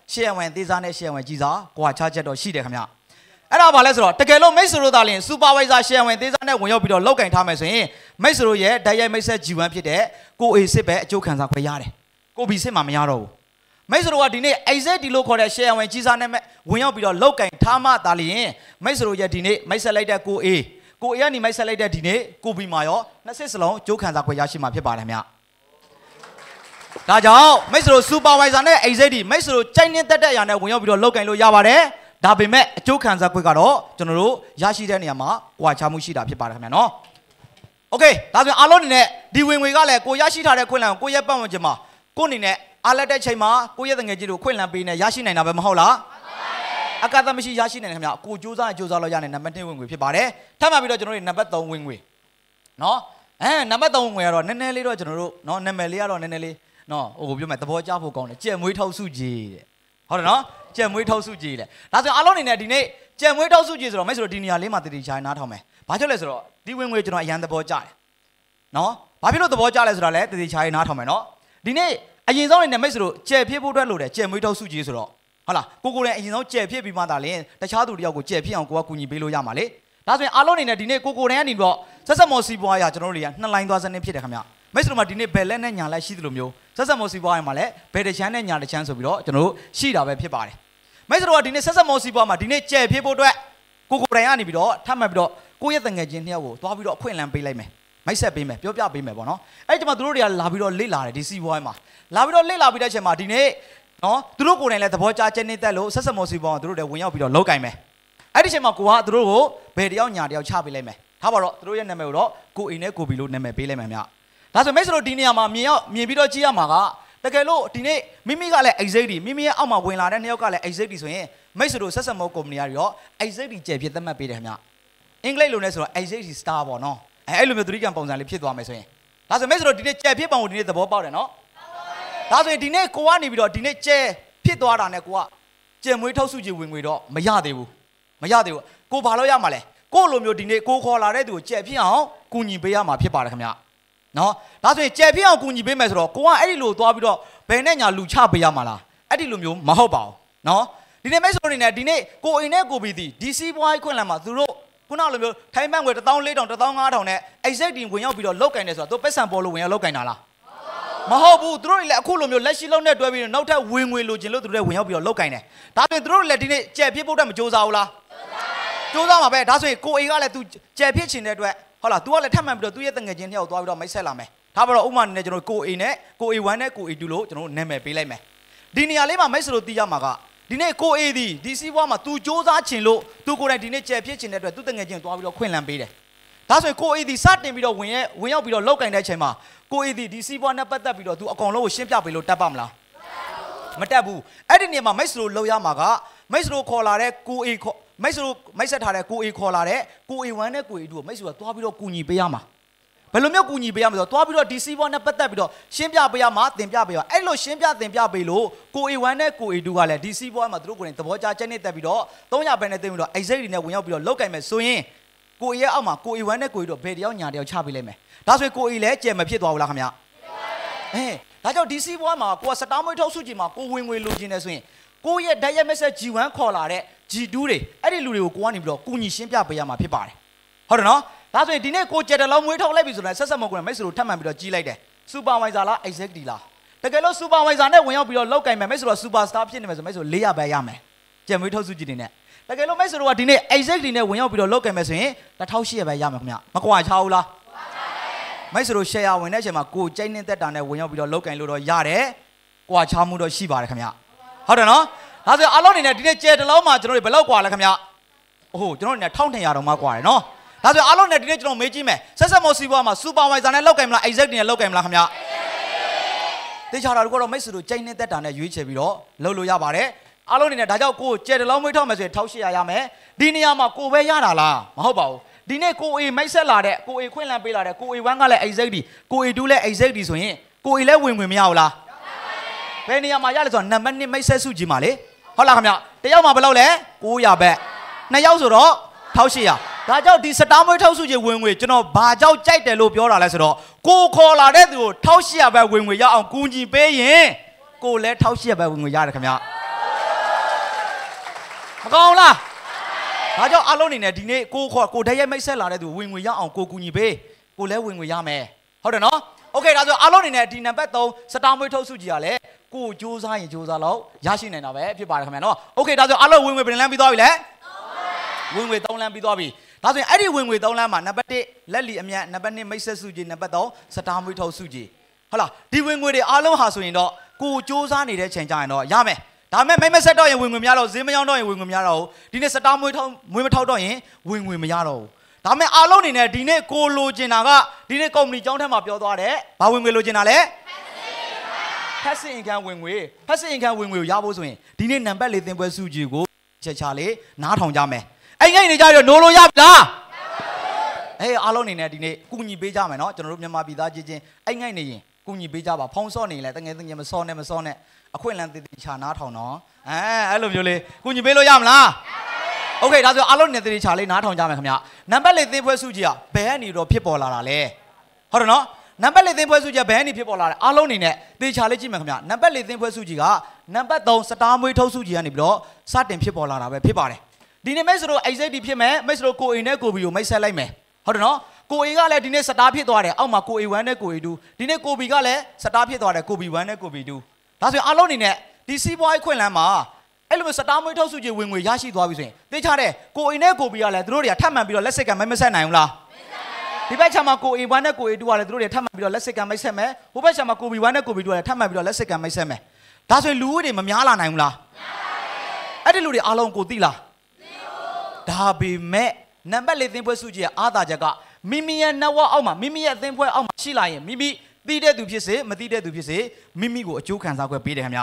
ရှေ့ဝင်သေးစားနဲ့ရှေ့ဝင်ကြီးစားကွာခြားချက်တော့ရှိတယ်ခင်ဗျအဲ့ဒါဘာလဲဆိုတော့တကယ်လို့မိတ်ဆွေတို့သားလင်စူပါဗိုက်ဇာရှေ့ဝင်သေးစားနဲ့ဝင်ရောက်ပြီးတော့လောက်ကင်ထားမယ်ဆိုရင်မိတ်ဆွေတို့ရဲ့ဓာတ်ရိုက်မိတ်ဆက် G1 ဖြစ်တဲ့ကိုအေစစ်ပဲအကျိုးခံစားခွင့်ရတယ်ကိုဘီစစ်မှာမရတော့ဘူးမိတ်ဆွေတို့ကဒီနေ့ AZD လို့ခေါ်တဲ့ရှေ့ဝင်ကြီးစားနဲ့ဝင်ရောက်ပြီးတော့လောက်ကင်ထားမှသားလင်မိတ်ဆွေတို့ရဲ့ဒီနေ့မိတ်ဆက်လိုက်တဲ့ကိုအေကနေမိတ်ဆက်လိုက်တဲ့ဒီနေ့ကိုဘီမှာရောနှစ်စစ်စလုံးအကျိုးခံစားခွင့်ရရှိမှာဖြစ်ပါတယ်ခင်ဗျဒါကြောင့်မိတ်ဆွေတို့စူပါဗိုက်ဇာနဲ့ AZD မိတ်ဆွေတို့ကြိုက်နေတဲ့တဲ့အရာနဲ့ဝင်ရောက်ပြီးတော့လောက်ကင်လို့ရပါတယ်ဒါပေမဲ့အကျိုးခံစားခွင့်ကတော့ကျွန်တော်တို့ရရှိတဲ့နေရာမှာကွာခြားမှုရှိတာဖြစ်ပါတယ်ခင်ဗျာနော်โอเคဒါဆိုရင်အားလုံးအနေနဲ့ဒီဝင်ငွေကလည်းကိုရရှိထားတဲ့ခွင့်လန်းကိုရဲ့ပတ်ဝန်းကျင်မှာကိုအနေနဲ့အားလက်တဲ့ချိန်မှာကိုရဲ့တငယ်ချင်းတို့ခွင့်လန်းပေးနေရရှိနိုင်တာပဲမဟုတ်လားအကသမရှိရရှိနိုင်တယ်ခင်ဗျာကိုစူးစမ်းလို့ရတဲ့နံပါတ်1ဝင်ငွေဖြစ်ပါတယ်ထပ်မှပြီးတော့ကျွန်တော်တို့နံပါတ်3ဝင်ငွေနော်နံပါတ်3ဝင်ငွေကတော့နည်းနည်းလေးတော့ကျွန်တော်တို့နော်နာမည်လေးကတော့နည်းနည်းလေးနော်ဟိုပြောမယ်သဘောကျဖို့ကောင်းတယ်ကြက်မွေးထောက်စုကြီးတဲ့ဟုတ်တယ်နော်ကြက်မွေးထောက်စုကြီးလေဒါဆိုအားလုံးအနေနဲ့ဒီနေ့ကြက်မွေးထောက်စုကြီးဆိုတော့မိတ်ဆွေတို့ဒီနေရာလေးမှာတည်တည်ချာနားထောင်မယ်ဘာကြောင့်လဲဆိုတော့ဒီဝင်ငွေကျွန်တော်အရန်သဘောကျတယ်နော်ဘာဖြစ်လို့သဘောကျလဲဆိုတာလဲတည်တည်ချာနားထောင်မယ်နော်ဒီနေ့အရင်ဆုံးအနေနဲ့မိတ်ဆွေတို့ကြက်ဖြစ်ဖို့အတွက်လို့တယ်ကြက်မွေးထောက်စုကြီးဆိုတော့ဟုတ်လားကိုလည်းအရင်ဆုံးကြက်ဖြစ်ပြီးမှသာလင်တခြားသူတယောက်ကိုကြက်ဖြစ်အောင်ကိုကကူညီပေးလို့ရမှာလေဒါဆိုရင်အားလုံးအနေနဲ့ဒီနေ့ကိုလည်းကနေပြီးတော့ဆက်ဆက်မော်စီပွားရကျွန်တော်တို့တွေကနှစ်လိုင်းသွားစနစ်ဖြစ်တယ်ခင်ဗျမိတ်ဆွေတို့မှာဒီနေ့ဘယ်လက်နဲ့ညာလက်ရှိသလိုမျိုးဆက်ဆက်မော်စီပွားရမှာလဲဘယ်တစ်ချမ်းနဲ့ညာတစ်ချမ်းဆိုပြီးတော့ကျွန်တော်တို့ရှိတာပဲဖြစ်ပါတယ်မိတ်ဆွေတို့ကဒီနေ့ဆက်ဆက်မော်စီပွားမှာဒီနေ့ကြက်ဖြစ်ဖို့အတွက်ကိုတိုင်ကနေပြီးတော့ထပ်မှတ်ပြီးတော့ကိုရဲ့တငယ်ချင်းနှစ်ယောက်ကိုသွားပြီးတော့အခွင့်အလမ်းပေးလိုက်မယ်မိတ်ဆက်ပေးမယ်ပြောပြပေးမယ်ပေါ့နော်အဲ့ဒီမှာသူတို့တွေကလာပြီးတော့လေ့လာတယ်ဒီစီပွားမှာလာပြီးတော့လေ့လာပြီးတဲ့အချိန်မှာဒီနေ့နော်သူတို့ကိုယ်တိုင်လည်းသဘောကျချက်နေတက်လို့ဆက်ဆက်မော်စီပွားမှာသူတို့တွေဝင်ရောက်ပြီးတော့လောက်ကင်မယ်အဲ့ဒီအချိန်မှာကိုကသူတို့ကိုဘယ်တယောက်ညာတယောက်ချပေးလိုက်မယ်ထားပါတော့သူတို့ရဲ့နာမည်ကိုတော့ကိုအိမ်နဲ့ကိုဘီလို့နာမည်ပေးလိုက်မယ်မြဒါဆိုမိတ်ဆွေတို့ဒီနေရာမှာမြင်ပြီးတော့ကြည့်ရမှာကတကယ်လို့ဒီနေ့မိမိကလည်း AZD မိမိရဲ့အောက်မှာဝင်လာတဲ့နှစ်ယောက်ကလည်း AZD ဆိုရင်မိတ်ဆွေတို့ဆက်ဆက်မောကုမ္ပဏီတွေရော AZD ကျယ်ပြည့်သတ်မှတ်ပေးတယ်ခင်ဗျအင်္ဂလိပ်လိုနဲ့ဆိုတော့ AZD Star ပေါ့နော်အဲ့လိုမျိုးသတိကံပုံစံလေးဖြစ်သွားမယ်ဆိုရင်ဒါဆိုမိတ်ဆွေတို့ဒီနေ့ကျယ်ပြည့်ပုံကိုဒီနေ့သဘောပေါက်တယ်နော်ဒါဆိုရင်ဒီနေ့ကိုကနေပြီးတော့ဒီနေ့ကျယ်ဖြစ်သွားတာနဲ့ကိုကကျယ်မွေးထုတ်စုကြည်ဝင်ငွေတော့မရသေးဘူးကိုဘာလို့ရမှာလဲကိုလိုမျိုးဒီနေ့ကိုခေါ်လာတဲ့သူကိုကျယ်ဖြစ်အောင်ကူညီပေးရမှာဖြစ်ပါတယ်ခင်ဗျနော်ဒါဆိုရင်ကျယ်ဖြစ်အောင်ကူညီပေးမယ်ဆိုတော့ကိုကအဲ့ဒီလိုသွားပြီးတော့ဘယ်နဲ့ညာလူချပေးရမှာလားအဲ့ဒီလိုမျိုးမဟုတ်ပါဘူးနော်ဒီနေ့မိတ်ဆွေတွေနဲ့ဒီနေ့ကိုအိမ်နဲ့ကိုဘီတီဒီစီပွားခွင့်လမ်းမှာသူတို့ခုနလိုမျိုးထိုင်းဘတ်ငွေ14,000 15,000နဲ့ AZD ဝင်ရောက်ပြီးတော့လောက်ကင်နေဆိုတော့သူပက်ဆံပေါ်လို့ဝင်ရောက်လောက်ကင်တာလားမဟုတ်ဘူးသူတို့လည်းအခုလိုမျိုးလက်ရှိလုံးနဲ့တွဲပြီးနောက်ထပ်ဝင်ငွေလိုချင်လို့သူတို့လည်းဝင်ရောက်ပြီးတော့လောက်ကင်တယ်ဒါဆိုရင်သူတို့လည်းဒီနေ့ကျယ်ဖြစ်ဖို့အတွက်မကြိုးစားဘူးလားကြိုးစားမှာပဲဒါဆိုရင်ကိုအိမ်ကလည်းသူကျယ်ဖြစ်ချင်တဲ့အတွက်ဟုတ်လား तू ကလည်းထပ်မှန်ပြီးတော့သူ့ရဲ့တငယ်ချင်းတယောက်သွားပြီးတော့မိတ်ဆက်လာမယ်ဒါပါတော့ဥမာနဲ့ကျွန်တော်ကိုအိမ်နဲ့ကို A1 နဲ့ကို A2 လို့ကျွန်တော်နာမည်ပေးလိုက်မယ်ဒီနေရာလေးမှာမိတ်ဆွေတို့သိကြမှာကဒီနေ့ကို A ဒီစီးပွားမှာ तू စ조사ချင်လို့ तू ကိုယ်တိုင်ဒီနေ့ကျယ်ဖြစ်ချင်တဲ့အတွက်သူ့တငယ်ချင်းသွားပြီးတော့ခွင့်လန်းပေးတယ်ဒါဆိုရင်ကို A စတင်ပြီးတော့ဝင်ရောက်ပြီးတော့လောက်ကင်တဲ့အချိန်မှာကို A ဒီစီးပွားနဲ့ပတ်သက်ပြီးတော့ तू အကောင်လုံးကိုရှင်းပြပေးလို့တတ်ပါမလားမတတ်ဘူးအဲ့ဒီနေရာမှာမိတ်ဆွေတို့လောက်ရမှာကမိတ်ဆွေတို့ခေါ်လာတဲ့ကို A မိတ်ဆွေတို့မိတ်ဆက်ထားတဲ့ကို A ခေါ်လာတဲ့ကို A1 နဲ့ကို A2 ကိုမိတ်ဆွေကသွားပြီးတော့ကူညီပေးရမှာဘယ်လိုမျိုးကူညီပေးရမလဲဆိုတော့သွားပြီးတော့ဒီစီးပွားနဲ့ပတ်သက်ပြီးတော့ရှင်းပြပေးရမှာသင်ပြပေးရအဲ့လိုရှင်းပြသင်ပြပေးလို့ကို A1 နဲ့ကို A2 ကလည်းဒီစီးပွားမှာသူတို့ကိုယ်တိုင်သဘောကျချက်နဲ့တက်ပြီးတော့300ပဲနဲ့တင်ပြီးတော့ AZD နဲ့ဝင်ရောက်ပြီးတော့လောက်ကင်မယ်ဆိုရင်ကို A ရဲ့အောက်မှာကို A1 နဲ့ကို A2 ဘယ်တယောက်ညာတယောက်ချပေးလိုက်မယ်ဒါဆိုရင်ကို A လည်းကျယ်မဖြစ်သွားဘူးလားခင်ဗျဒါကြောင့်ဒီစီးပွားမှာကိုကစတားမွေးထုတ်စုကြည့်မှာကိုဝင်ငွေလိုချင်တယ်ဆိုရင်ကိုရဲ့ဓာတ်ရိုက်မက်ဆက် G1 ခေါ်လာတဲ့ G2 တွေအဲ့ဒီလူတွေကိုကိုကနေပြီးတော့ကူညီရှင်းပြပေးရမှာဖြစ်ပါတယ်ဟုတ်တယ်နော်ဒါဆိုရင်ဒီနေ့ကိုကျက်တလုံးမွေးထုတ်လိုက်ပြီဆိုတော့ဆက်ဆက်မကွန်းမိတ်ဆွေတို့ထပ်မှန်ပြီးတော့ကြီးလိုက်တယ်စူပါဗိုင်ဇာလား AZD လားတကယ်လို့စူပါဗိုင်ဇာနဲ့ဝင်ရောက်ပြီးတော့လောက်ကင်မယ်မိတ်ဆွေတို့စူပါစတာဖြစ်နေမယ်ဆိုမိတ်ဆွေ400ပဲရမယ်ကျက်မွေးထုတ်စုကြည့်နေနဲ့တကယ်လို့မိတ်ဆွေတို့ကဒီနေ့ AZD နဲ့ဝင်ရောက်ပြီးတော့လောက်ကင်မယ်ဆိုရင်1800ပဲရမယ်ခင်ဗျမကွာချဘူးလားမိတ်ဆွေတို့ share ဝင်တဲ့အချိန်မှာကိုကြိုက်နေတဲ့တာနဲ့ဝင်ရောက်ပြီးတော့လောက်ကင်လို့တော့ရတယ်ကွာချမှုတော့ရှိပါတယ်ခင်ဗျဟုတ်တယ်နော်ဒါဆိုအားလုံးအနေနဲ့ဒီနေ့ကျက်တလုံးမှာကျွန်တော်တို့ဘယ်လောက်ကွာလဲခင်ဗျအိုးကျွန်တော်တို့နဲ့1200တောင်မှကွာတယ်နော်ဒါဆိုအားလုံးနဲ့ဒီနေ့ကျွန်တော်မေးကြည့်မယ်ဆက်ဆက်မော်စီပွားမှာစူပါဗိုင်ဇာနဲ့လောက်ကင်မလား AZD နဲ့လောက်ကင်မလားခင်ဗျတေချာတာတို့ကတော့မိတ်ဆွေတို့ကြိုက်နေတဲ့တာနဲ့ရွေးချယ်ပြီးတော့လုပ်လို့ရပါတယ်အားလုံးအနေနဲ့ဒါကြောင့်ကိုကျက်တလုံးမွေးထောက်မယ်ဆိုရင်1800ရမယ်ဒီနေရာမှာကိုပဲရတာလားမဟုတ်ပါဘူးဒီနေ့ကို A မိတ်ဆက်လာတဲ့ကို A ခွင့်လန်းပေးလာတဲ့ကို A1 ကလည်း AZD ကို A2 လည်း AZD ဆိုရင်ကို A လည်းဝင်မရဘူးလားဘယ်နေရာမှာရလဲဆိုတော့နံပါတ်1မိတ်ဆက်စုကြည့်ပါလေဟုတ်လားခင်ဗျတယောက်မှာဘယ်လောက်လဲ900ပဲ2ယောက်ဆိုတော့1800ဒါကြောင့်ဒီစတားမွေးထောက်စုကြီးဝင်ငွေကျွန်တော်ဘာကြောင့်ကြိုက်တယ်လို့ပြောတာလဲဆိုတော့ကိုခေါ်လာတဲ့သူကို1800ပဲဝင်ငွေရအောင်ကူညီပေးရင်ကိုလည်း1800ပဲဝင်ငွေရတယ်ခင်ဗျမကောင်းလားဒါကြောင့်အလုံးနေနဲ့ဒီနေ့ကိုခေါ်ကိုတရက်မိတ်ဆက်လာတဲ့သူဝင်ငွေရအောင်ကိုကူညီပေးကိုလည်းဝင်ငွေရမယ်ဟုတ်တယ်နော်โอเคဒါဆိုအလုံးနေနဲ့ဒီနံပါတ်3စတားမွေးထုတ်စုကြည်ရလဲကိုစူးစမ်းရင်စူးစမ်းလို့ရရှိနိုင်တာပဲဖြစ်ပါတယ်ခင်ဗျာနော်โอเคဒါဆိုအလုံးဝင်ငွေဘယ်လမ်းပြီးသွားပြီလဲဝင်ငွေ3လမ်းပြီးသွားပြီဒါဆိုရင်အဲ့ဒီဝင်ငွေ3လမ်းမှာနံပါတ်1လက်လီအမြတ်နံပါတ်2မိတ်ဆက်စုကြည်နံပါတ်3စတားမွေးထုတ်စုကြည်ဟုတ်လားဒီဝင်ငွေတွေအားလုံးဟာဆိုရင်တော့ကိုစူးစမ်းနေတဲ့ချိန်ကြရင်တော့ရမယ်ဒါမဲ့မိမဆက်တော့ရင်ဝင်ငွေများတော့ဈေးမရောက်တော့ရင်ဝင်ငွေများတော့ဒီနေ့စတားမွေးမထောက်တော့ရင်ဝင်ငွေမရတော့ဘူးဒါမဲ့အားလုံးနေနဲ့ဒီနေ့ကိုလိုချင်တာကဒီနေ့ကုမ္ပဏီကျောင်းထက်မှာပြောသွားတယ်ဘာဝင်ငွေလိုချင်တာလဲpassive income ဝင်ငွေ passive income ဝင်ငွေကိုရဖို့ဆိုရင်ဒီနေ့နံပါတ်4သင်ပွဲစုကြည်ကိုချက်ချလေးနားထောင်ကြမယ်အဲ့ငိုင်းနေကြတော့နိုးလို့ရပြီလားအေးအားလုံးနေနဲ့ဒီနေ့ကုညီပေးကြမယ်နော်ကျွန်တော်တို့မြန်မာပြည်သားချင်းအဲ့ငိုင်းနေရင်ကုညီပေးကြပါဖုံးစော့နေလဲတငယ်မစော့နဲ့အခွင့်အလမ်းတည်ချာနားထောင်နော်အဲ့လိုမျိုးလေးကုညီပေးလို့ရမလားโอเคဒါဆိုအားလုံးနေတည်ချာလေးနားထောင်ကြမယ်ခင်ဗျနံပါတ်4သင်ပွဲစုကြည်ကဘယ်ကနေတော့ဖြစ်ပေါ်လာတာလဲဟုတ်တယ်နော်နံပါတ်4သင်ပွဲစုကြည်ဘယ်ကနေဖြစ်ပေါ်လာလဲအားလုံးနေနဲ့တည်ချာလေးကြည့်မယ်ခင်ဗျနံပါတ်4သင်ပွဲစုကြည်ကနံပါတ်3စတားမွေးထုတ်စုကြည်ကနေပြီးတော့စတင်ဖြစ်ပေါ်လာတာပဲဖြစ်ပါတယ်ဒီနေ့မိတ်ဆွေတို့ exact ဖြစ်မယ်မိတ်ဆွေတို့ကိုအိမ်နဲ့ကိုဘီကိုမိတ်ဆက်လိုက်မယ်ဟုတ်တယ်နော်ကိုအေကလည်းဒီနေ့စတားဖြစ်သွားတယ်အောက်မှာကိုအေ1နဲ့ကိုအေ2ဒီနေ့ကိုဘီကလည်းစတားဖြစ်သွားတယ်ကိုဘီ1နဲ့ကိုဘီ2ဒါဆိုရင်အားလုံးနေနဲ့ဒီစီးပွားရေးခွင့်လန်းမှာအဲ့လိုမျိုးစတားမွေးထုတ်စုကြည်ဝင်ငွေရရှိသွားပြီဆိုရင်သိချတဲ့ကိုအိမ်နဲ့ကိုဘီကလည်းသူတို့တွေကထပ်မှန်ပြီးတော့လက်စစ်ကမဆက်နိုင်ဘူးလားဒီဘက်ချမှာကိုအေ1နဲ့ကိုအေ2ကလည်းသူတို့တွေထပ်မှန်ပြီးတော့လက်စစ်ကမိတ်ဆက်မယ်ဟိုဘက်ချမှာကိုဘီ1နဲ့ကိုဘီ2ကလည်းထပ်မှန်ပြီးတော့လက်စစ်ကမိတ်ဆက်မယ်ဒါဆိုရင်လူတွေမများလာနိုင်ဘူးလားအဲ့ဒီလူတွေအားလုံးကိုသိလားဒါပေမဲ့နံပါတ်4သင်ပွဲစုကြည်ရဲ့အားသာချက်ကမိမိရဲ့ network အောက်မှာမိမိရဲ့သင်ပွဲအောက်မှာရှိလာရင်မိမိသိတဲ့သူဖြစ်စေမသိတဲ့သူဖြစ်စေမိမိကိုအကျိုးခံစား권ပေးတယ်ခင်ဗျ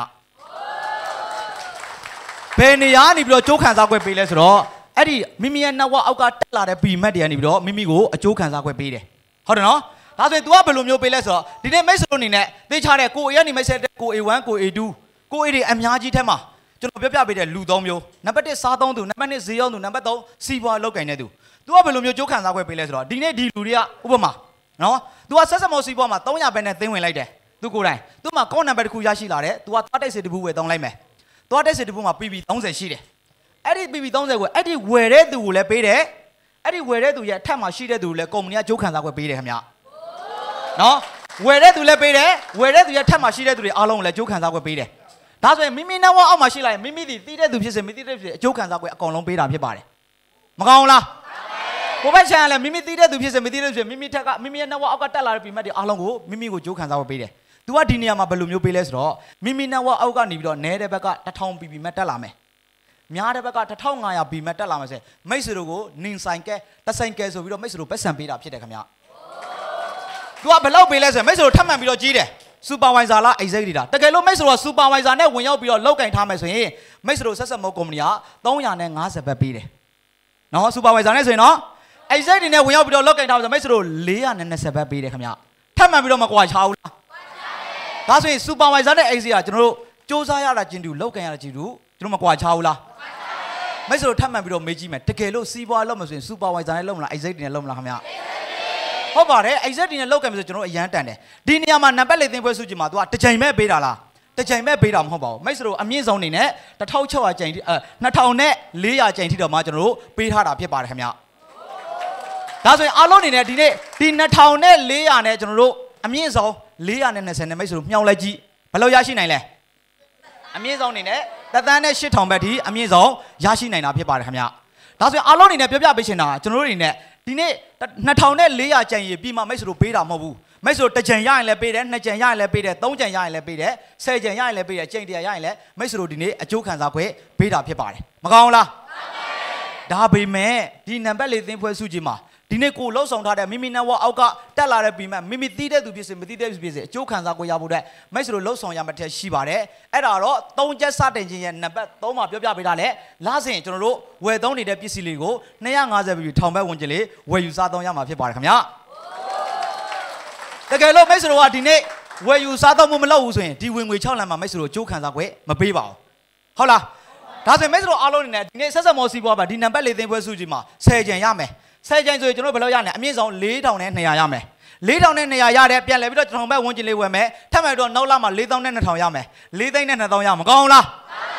ဘယ်နေရာနေပြီးတော့အကျိုးခံစား권ပေးလဲဆိုတော့အဲ့ဒီမိမိရဲ့ network အောက်ကတက်လာတဲ့ပီမတ်တွေကနေပြီးတော့မိမိကိုအကျိုးခံစား권ပေးတယ်ဟုတ်တယ်နော်ဒါဆိုရင် तू ကဘယ်လိုမျိုးပေးလဲဆိုတော့ဒီနေ့မိတ်ဆွေတို့အနေနဲ့သိချတဲ့ကိုအေကနေမိတ်ဆက်တဲ့ကိုအေ1ကိုအေ2ကိုအေတွေအများကြီးထဲမှာကျွန်တော်ပြောပြပေးတဲ့လူ3မျိုးနံပါတ်1စားသုံးသူနံပါတ်2ဈေးရောက်သူနံပါတ်3စီးပွားလောက်ကင်တဲ့သူ तू ကဘယ်လိုမျိုးကြိုးခံစား권ပေးလဲဆိုတော့ဒီနေ့ဒီလူတွေကဥပမာနော် तू ကဆက်စမောစီးပွားမှာ300ပဲနဲ့သိမ်းဝင်လိုက်တယ် तू ကိုယ်တိုင် तू မှာကောနံပါတ်တစ်ခုရရှိလာတယ် तू ကသွားတိုက်စစ်တပူဝယ်သုံးလိုက်မယ်သွားတိုက်စစ်တပူမှာ PB 30ရှိတယ်အဲ့ဒီ PB 30ကိုအဲ့ဒီဝယ်တဲ့သူကိုလည်းပေးတယ်အဲ့ဒီဝယ်တဲ့သူရဲ့အထက်မှာရှိတဲ့သူကိုလည်းကုမ္ပဏီကကြိုးခံစား권ပေးတယ်ခင်ဗျနော်ဝယ်တဲ့သူလည်းပေးတယ်ဝယ်တဲ့သူရဲ့အထက်မှာရှိတဲ့သူတွေအားလုံးကိုလည်းကြိုးခံစား권ပေးတယ်ဒါဆိုရင်မိမိnetworkအောက်မှာရှိလိုက်ရင်မိမိသိတဲ့သူဖြစ်စေမသိတဲ့သူဖြစ်စေအကျိုးခံစား권အကုန်လုံးပေးတာဖြစ်ပါတယ်မကောင်းလားကိုဘက်ချန်လည်းမိမိသိတဲ့သူဖြစ်စေမသိတဲ့သူဖြစ်မိမိထက်ကမိမိရဲ့ network အောက်ကတက်လာတဲ့ပီမတ်တွေအားလုံးကိုမိမိကိုကြိုးခံစား권ပေးတယ်။ तू ကဒီနေရာမှာဘယ်လိုမျိုးပေးလဲဆိုတော့မိမိ network အောက်ကနေပြီးတော့နဲတဲ့ဘက်က1000 PB မတ်တက်လာမယ်။များတဲ့ဘက်က1500 PB မတ်တက်လာမယ်ဆိုရင်မိတ်ဆွေတို့ကိုနင်ဆိုင်ကဲတဆိုင်ကဲဆိုပြီးတော့မိတ်ဆွေတို့ပတ်စံပေးတာဖြစ်တယ်ခင်ဗျ။ तू ကဘယ်လောက်ပေးလဲဆိုရင်မိတ်ဆွေတို့ထပ်မှန်ပြီးတော့ကြီးတယ်။ supervisor လား executive လားတကယ်လို့မိတ်ဆွေတို့က supervisor နဲ့ဝင်ရောက်ပြီးတော့လောက်ကင်ထားမယ်ဆိုရင်မိတ်ဆွေတို့ဆက်ဆက်မောကုမ္ပဏီက350ဘတ်ပေးတယ်။နော် supervisor နဲ့ဆိုရင်နော်executive နဲ့ဝင်ရောက်ပြီးတော့လောက်ကင်ထားမယ်ဆိုမိတ်ဆွေတို့420ဘတ်ပေးတယ်ခင်ဗျ။ထပ်မှန်ပြီးတော့မကွာချဘူးလား။ဒါဆိုရင် supervisor နဲ့ executive ကကျွန်တော်တို့စူးစမ်းရတာကျင်တူလောက်ကင်ရတာကျင်တူကျွန်တော်မကွာချဘူးလား။မိတ်ဆွေတို့ထပ်မှန်ပြီးတော့မေးကြည့်မယ်တကယ်လို့စီးပွားလုပ်မယ်ဆိုရင် supervisor နဲ့လုပ်မလား executive နဲ့လုပ်မလားခင်ဗျ။ဟုတ်ပါတယ် executive နဲ့လောက်ကင်မယ်ဆိုကျွန်တော်အရန်တန်တယ်။ဒီနေရာမှာနံပါတ်4သင်ပွဲစုကြည့်မှာ तू ကတစ်ချိန်မဲ့ပေးတာလား။တစ်ချိန်မဲ့ပေးတာမဟုတ်ပါဘူး။မိတ်ဆွေတို့အမြင့်ဆုံးအနေနဲ့1600ကျိန်2400ကျိန်ထိတော့မှကျွန်တော်တို့ပေးထားတာဖြစ်ပါတယ်ခင်ဗျ။ဒါဆိုရင်အားလုံးအနေနဲ့ဒီနေ့ဒီ2400နဲ့ကျွန်တော်တို့အမြင့်ဆုံး420နဲ့မိတ်ဆွေတို့မြှောက်လိုက်ကြည့်ဘယ်လောက်ရရှိနိုင်လဲအမြင့်ဆုံးအနေနဲ့တသန်းနဲ့8000ဘတ်ထိအမြင့်ဆုံးရရှိနိုင်တာဖြစ်ပါတယ်ခင်ဗျဒါဆိုရင်အားလုံးအနေနဲ့ပြောပြပေးချင်တာကျွန်တော်တို့အနေနဲ့ဒီနေ့2400ကျန်ရည်ပြီးမှမိတ်ဆွေတို့ပေးတာမဟုတ်ဘူးမိတ်ဆွေတို့တစ်ကြိမ်ရရင်လည်းပေးတယ်နှစ်ကြိမ်ရရင်လည်းပေးတယ်သုံးကြိမ်ရရင်လည်းပေးတယ်10ကြိမ်ရရင်လည်းပေးတယ်ကြိမ်100ရရင်လည်းမိတ်ဆွေတို့ဒီနေ့အကျိုးခံစား권ပေးတာဖြစ်ပါတယ်မကောင်းလားဒါပေမဲ့ဒီနံပါတ်4သင်ပွဲစုကြည်မှာဒီနေ့ကိုလှုပ်ဆောင်ထားတဲ့မိမိ network အောက်ကတက်လာတဲ့ပီမတ်မိမိသိတဲ့သူဖြစ်စေမသိတဲ့သူဖြစ်စေအကျိုးခံစား권ရဖို့အတွက်မိတ်ဆွေတို့လှုပ်ဆောင်ရမှာတဲ့ရှိပါတယ်အဲ့ဒါတော့3ချက်စတင်ခြင်းရဲ့နံပါတ်3မှာပြောပြပေးတာလေလာစဉ်ကျွန်တော်တို့ဝယ်သုံးနေတဲ့ပစ္စည်းလေးကို250ပြီးထောင်ဘက်ဝင်ကျလေးဝယ်ယူစားသုံးရမှာဖြစ်ပါတယ်ခင်ဗျာတကယ်လို့မိတ်ဆွေတို့ကဒီနေ့ဝယ်ယူစားသုံးမှုမလုပ်ဘူးဆိုရင်ဒီဝင်ငွေ6လမ်းမှာမိတ်ဆွေတို့အကျိုးခံစား권မပေးပါဘူးဟုတ်လားဒါဆိုရင်မိတ်ဆွေတို့အားလုံးအနေနဲ့ဒီနေ့ဆက်ဆက်မော်စီပွားပါဒီနံပါတ်4သင်ပွဲစုကြည်မှာ10ကျန်ရမယ်10ကျန်ဆိုရင်ကျွန်တော်ဘယ်လောက်ရလဲအမြင့်ဆုံး4200ရမယ်4200ရတဲ့ပြန်လဲပြီးတော့ကျွန်တော်ဘက်ဝန်းကျင်လေးဝယ်မယ်ထပ်မယ်တော့နောက်လာမှာ4200ရမယ်4သိန်းနဲ့2000ရမကောင်းလား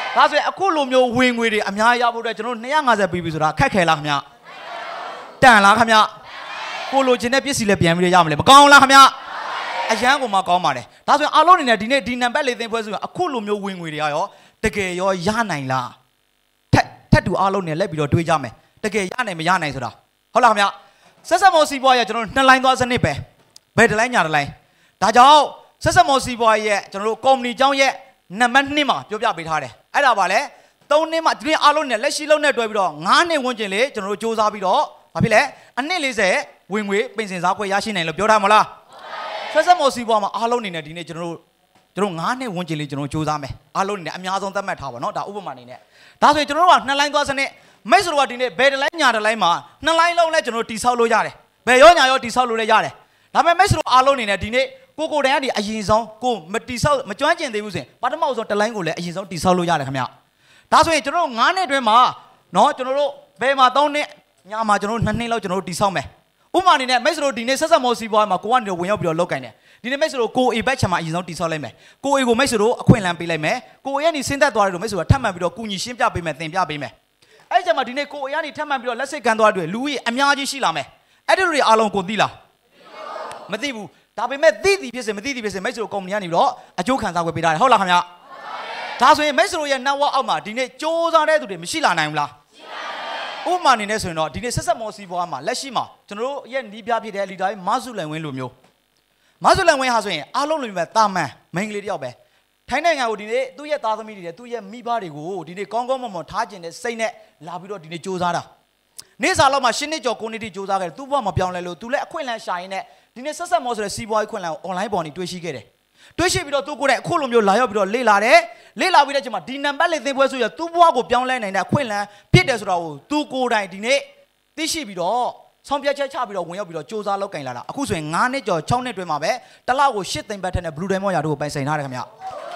ဒါဆိုရင်အခုလိုမျိုးဝင်ငွေတွေအများကြီးရဖို့အတွက်ကျွန်တော်250ပြီးပြီဆိုတာခက်ခဲလားခင်ဗျတန်လားခင်ဗျကိုလိုချင်တဲ့ပစ္စည်းလည်းပြန်ပြီးရမလဲမကောင်းလားခင်ဗျအရန်ကိုမှကောင်းပါတယ်ဒါဆိုရင်အားလုံးအနေနဲ့ဒီနေ့ဒီနံပါတ်လေးသိန်းဖွဲဆိုရင်အခုလိုမျိုးဝင်ငွေတွေရောတကယ်ရောရနိုင်လားထက်တူအားလုံးနဲ့လက်ပြီးတော့တွေးကြမယ်တကယ်ရနိုင်မရနိုင်ဆိုတာဟုတ်လားခင်ဗျဆက်ဆက်မော်စီပွားရဲ့ကျွန်တော်2လိုင်းသွားစနစ်ပဲဘယ်တစ်လိုင်းညာတစ်လိုင်းဒါကြောင့်ဆက်ဆက်မော်စီပွားရဲ့ကျွန်တော်တို့ကုမ္ပဏီเจ้าရဲ့နံပါတ်2မှာပြောပြပေးထားတယ်အဲ့ဒါပါလေ3နှစ်မှဒီနေ့အားလုံးနဲ့လက်ရှိလုံးနဲ့တွဲပြီးတော့9နှစ်ဝန်းကျင်လေးကျွန်တော်တို့စူးစမ်းပြီးတော့ဘာဖြစ်လဲအနှစ်40ဝင်ငွေပင်စင်စားခွဲရရှိနိုင်လို့ပြောထားမလားဆက်ဆက်မော်စီပွားမှာအားလုံးနေနဲ့ဒီနေ့ကျွန်တော်တို့9နှစ်ဝန်းကျင်လေးကျွန်တော်စူးစမ်းမယ်အားလုံးနေနဲ့အများဆုံးသတ်မှတ်ထားပါတော့ဒါဥပမာအနေနဲ့ဒါဆိုရင်ကျွန်တော်တို့က2လိုင်းသွားစနစ်မိတ်ဆွေတို့ကဒီနေ့ဘယ်တစ်လိုင်းညာတစ်လိုင်းမှာ2လိုင်းလုံးနဲ့ကျွန်တော်တို့တိဆောက်လို့ရတယ်ဘယ်ရောညာရောတိဆောက်လို့လည်းရတယ်ဒါပေမဲ့မိတ်ဆွေတို့အားလုံးနေနဲ့ဒီနေ့ကိုတိုင်ကနေအရင်ဆုံးကိုမတိဆောက်မကျွမ်းကျင်သေးဘူးဆိုရင်ပထမဆုံးတစ်လိုင်းကိုလည်းအရင်ဆုံးတိဆောက်လို့ရတယ်ခင်ဗျဒါဆိုရင်ကျွန်တော်တို့9နှစ်အတွင်းမှာနော်ကျွန်တော်တို့ဘယ်မှာ3နှစ်ညမှာကျွန်တော်တို့2နှစ်လောက်ကျွန်တော်တို့တိဆောက်မယ်ဥပမာအနေနဲ့မိတ်ဆွေတို့ဒီနေ့ဆက်ဆက်မော်စီပွားမှာကိုကနေဝင်ရောက်ပြီးတော့လောက်ကင်တယ်ဒီနေ့မိတ်ဆွေတို့ကိုအေဘက်ချင်မှာအရင်ဆုံးတိဆောက်လိုက်မယ်ကိုအေကိုမိတ်ဆွေတို့အခွင့်အလမ်းပေးလိုက်မယ်ကိုအေကနေဆင်းသက်သွားတယ်လို့မိတ်ဆွေတို့ထပ်မံပြီးတော့ကုညီရှင်းပြပေးမယ်သင်ပြပေးမယ်အဲ့ကျမှဒီနေ့ကိုအေကနေထပ်မံပြီးတော့လက်စိတ်ကန်သွားတယ်လူကြီးအများကြီးရှိလာမယ်အဲ့ဒီတွေအားလုံးကိုသိလားမသိဘူးဒါပေမဲ့သိသည်ဖြစ်စေမသိသည်ဖြစ်စေမိတ်ဆွေတို့ကုမ္ပဏီကနေပြီးတော့အကျိုးခံစားခွင့်ပေးထားတယ်ဟုတ်လားခင်ဗျဒါဆိုရင်မိတ်ဆွေတို့ရဲ့ network အောက်မှာဒီနေ့စ조사တဲ့သူတွေမရှိလာနိုင်ဘူးလားဥပမာအနေနဲ့ဆိုရင်တော့ဒီနေ့ဆက်ဆက်မော်စီပွားမှာလက်ရှိမှာကျွန်တော်တို့ရဲ့နီးပြဖြစ်တဲ့လီဒါကြီးမဆုလန်ဝင်းလိုမျိုးမဆုလန်ဝင်းဟာဆိုရင်အားလုံးလိုမျိုးပဲတာမန်မိန်းကလေးတယောက်ပဲထိုင်းနိုင်ငံကိုဒီနေ့သူ့ရဲ့သားသမီးတွေနဲ့သူ့ရဲ့မိဘတွေကိုဒီနေ့ကောင်းကောင်းမွန်မွန်ထားခြင်းနဲ့စိတ်နဲ့လာပြီးတော့ဒီနေ့စ조사တာနေ့စာလောက်မှာ10နှစ်ကျော်9နှစ်ထိစ조사ခဲ့တယ်သူ့ဘဝမပြောင်းလဲလို့သူလည်းအခွင့်အလမ်းရှာရင်းနဲ့ဒီနေ့ဆက်ဆက်မော်ဆိုတဲ့စီးပွားရေးခွင့်လန်းကို online ပေါ်နေတွေ့ရှိခဲ့တယ်တွေ့ရှိပြီးတော့သူကိုယ်တိုင်အခုလိုမျိုးလာရောက်ပြီးတော့လေ့လာတယ်လေ့လာပြီးတဲ့အချိန်မှာဒီနံပါတ်လေးသင်ပွဲဆိုရသူ့ဘဝကိုပြောင်းလဲနိုင်တဲ့အခွင့်အလမ်းဖြစ်တယ်ဆိုတာကိုသူကိုယ်တိုင်ဒီနေ့သိရှိပြီးတော့ဆောင်ပြတ်ချက်ချပြီးတော့ဝင်ရောက်ပြီးတော့စ조사လောက်ကင်လာတာအခုဆိုရင်9နှစ်ကျော်6နှစ်တွင်းမှာပဲတစ်လောက်ကို8သိန်းဘတ်ထက်နဲ့ Blue Diamond ရာတို့ကိုပိုင်ဆိုင်ထားတယ်ခင်ဗျ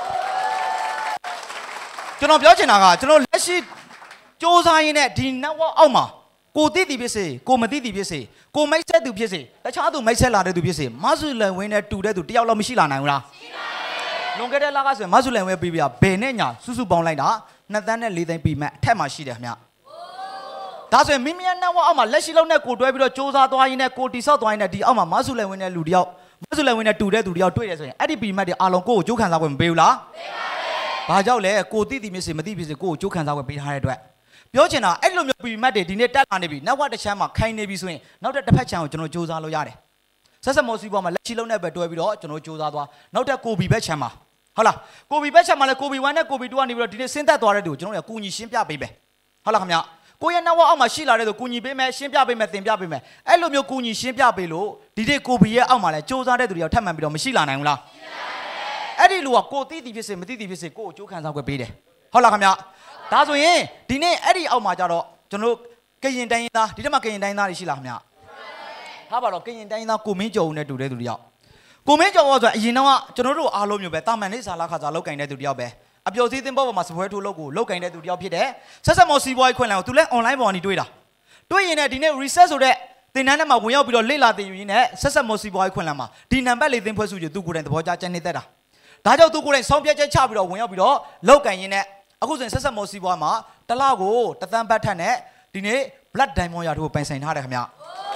ကျွန်တော်ပြောချင်တာကကျွန်တော်လက်ရှိစ조사ရင်းနဲ့ဒီ network အောက်မှာကိုသိသည်ဖြစ်စေကိုမသိသည်ဖြစ်စေကိုမိတ်ဆက်သူဖြစ်စေတခြားသူမိတ်ဆက်လာတဲ့သူဖြစ်စေမဆုလန်ဝင်းနဲ့တူတဲ့သူတယောက်လောက်မရှိလာနိုင်ဘူးလားရှိပါဘူးလွန်ခဲ့တဲ့လကဆိုရင်မဆုလန်ဝင်းပြီးပြဘယ်နဲ့ညာစုစုပေါင်းလိုက်တာ2သန်းနဲ့4သိန်းပြီးမှအထက်မှာရှိတယ်ခင်ဗျဒါဆိုရင်မိမိရဲ့ network အောက်မှာလက်ရှိလုံးနဲ့ကိုတွဲပြီးတော့စ조사သွားရင်းနဲ့ကိုတိဆောက်သွားရင်းနဲ့ဒီအောက်မှာမဆုလန်ဝင်းနဲ့လူတယောက်မဆုလန်ဝင်းနဲ့တူတဲ့သူတယောက်တွေ့တယ်ဆိုရင်အဲ့ဒီပြီးမှတွေအားလုံးကိုကြိုးခံစားခွင့်မပေးဘူးလားပေးပါပဲဘာကြောင့်လဲကိုသိသည်ဖြစ်စေမသိဖြစ်စေကိုကြိုးခံစားခွင့်ပေးထားတဲ့အတွက်ပြောချင်တာအဲ့လိုမျိုးပြည်မှတ်တွေဒီနေ့တက်လာနေပြီနောက်ဝတစ်ချမ်းမှာခိုင်းနေပြီဆိုရင်နောက်တစ်ဖက်ချမ်းကိုကျွန်တော်စ조사လို့ရတယ်ဆက်ဆက်မော်စီပေါ်မှာလက်ချီလုံးနဲ့ပဲတွဲပြီးတော့ကျွန်တော်စ조사သွားနောက်တစ်ကိုဘီဘက်ချမ်းမှာဟုတ်လားကိုဘီဘက်ချမ်းမှာလည်းကိုဘီ1နဲ့ကိုဘီ2ကနေပြီးတော့ဒီနေ့ဆင်းသက်သွားတဲ့သူကိုကျွန်တော်တို့ကကူညီရှင်းပြပေးမယ်ဟုတ်လားခင်ဗျကိုရဲ့နောက်ဝအောက်မှာရှိလာတဲ့သူကူညီပေးမယ်ရှင်းပြပေးမယ်သင်ပြပေးမယ်အဲ့လိုမျိုးကူညီရှင်းပြပေးလို့ဒီနေ့ကိုဘီရဲ့အောက်မှာလည်းစ조사တဲ့သူတွေရောက်ထပ်မှန်ပြီးတော့မရှိလာနိုင်ဘူးလားအဲ့ဒီလူကကိုသိသည်ဖြစ်စေမသိသည်ဖြစ်စေကိုကိုကြိုးခံစားခွင့်ပေးတယ်ဟုတ်လားခင်ဗျဒါဆိုရင်ဒီနေ့အဲ့ဒီအောက်မှာကြတော့ကျွန်တော်ကရင်တိုင်းရင်းသားဒီတက်မှာကရင်တိုင်းသားတွေရှိလားခင်ဗျထားပါတော့ကရင်တိုင်းသားကိုမင်းကျော်ဦးနဲ့တူတဲ့သူတယောက်ကိုမင်းကျော်ဦးဆိုတာအရင်တော့ကျွန်တော်တို့အားလုံးမျိုးပဲတာမန်လေးစာလာခါစားလောက်ကင်တဲ့သူတယောက်ပဲအပျော်စီးသင်းပေါ်မှာစပွဲထိုးလုပ်ကိုလောက်ကင်တဲ့သူတယောက်ဖြစ်တယ်ဆက်ဆက်မော်စီဘွိုင်းခွင့်လန်းကိုသူလည်း online ပေါ်ကနေတွေ့တာတွေ့ရင်လည်းဒီနေ့ research ဆိုတဲ့သင်တန်းထဲမှာဝင်ရောက်ပြီးတော့လေ့လာသင်ယူရင်းနဲ့ဆက်ဆက်မော်စီဘွိုင်းခွင့်လန်းမှာဒီနံပါတ်လေးသင်ဖွဲ့စုကြသူကိုယ်တိုင်သဘောကျကျန်နေတတ်တာဒါကြောင့်သူကိုယ်တိုင်ဆုံးဖြတ်ချက်ချပြီးတော့ဝင်ရောက်ပြီးတော့လောက်ကင်ရင်းနဲ့အခုဆိုရင်ဆက်ဆက်မော်စီဘွားမှာတလောက်ကိုတသန်းဘတ်ထက်နဲ့ဒီနေ့ Blood Diamond ရာတို့ပိုင်ဆိုင်ထားတယ်ခင်ဗျ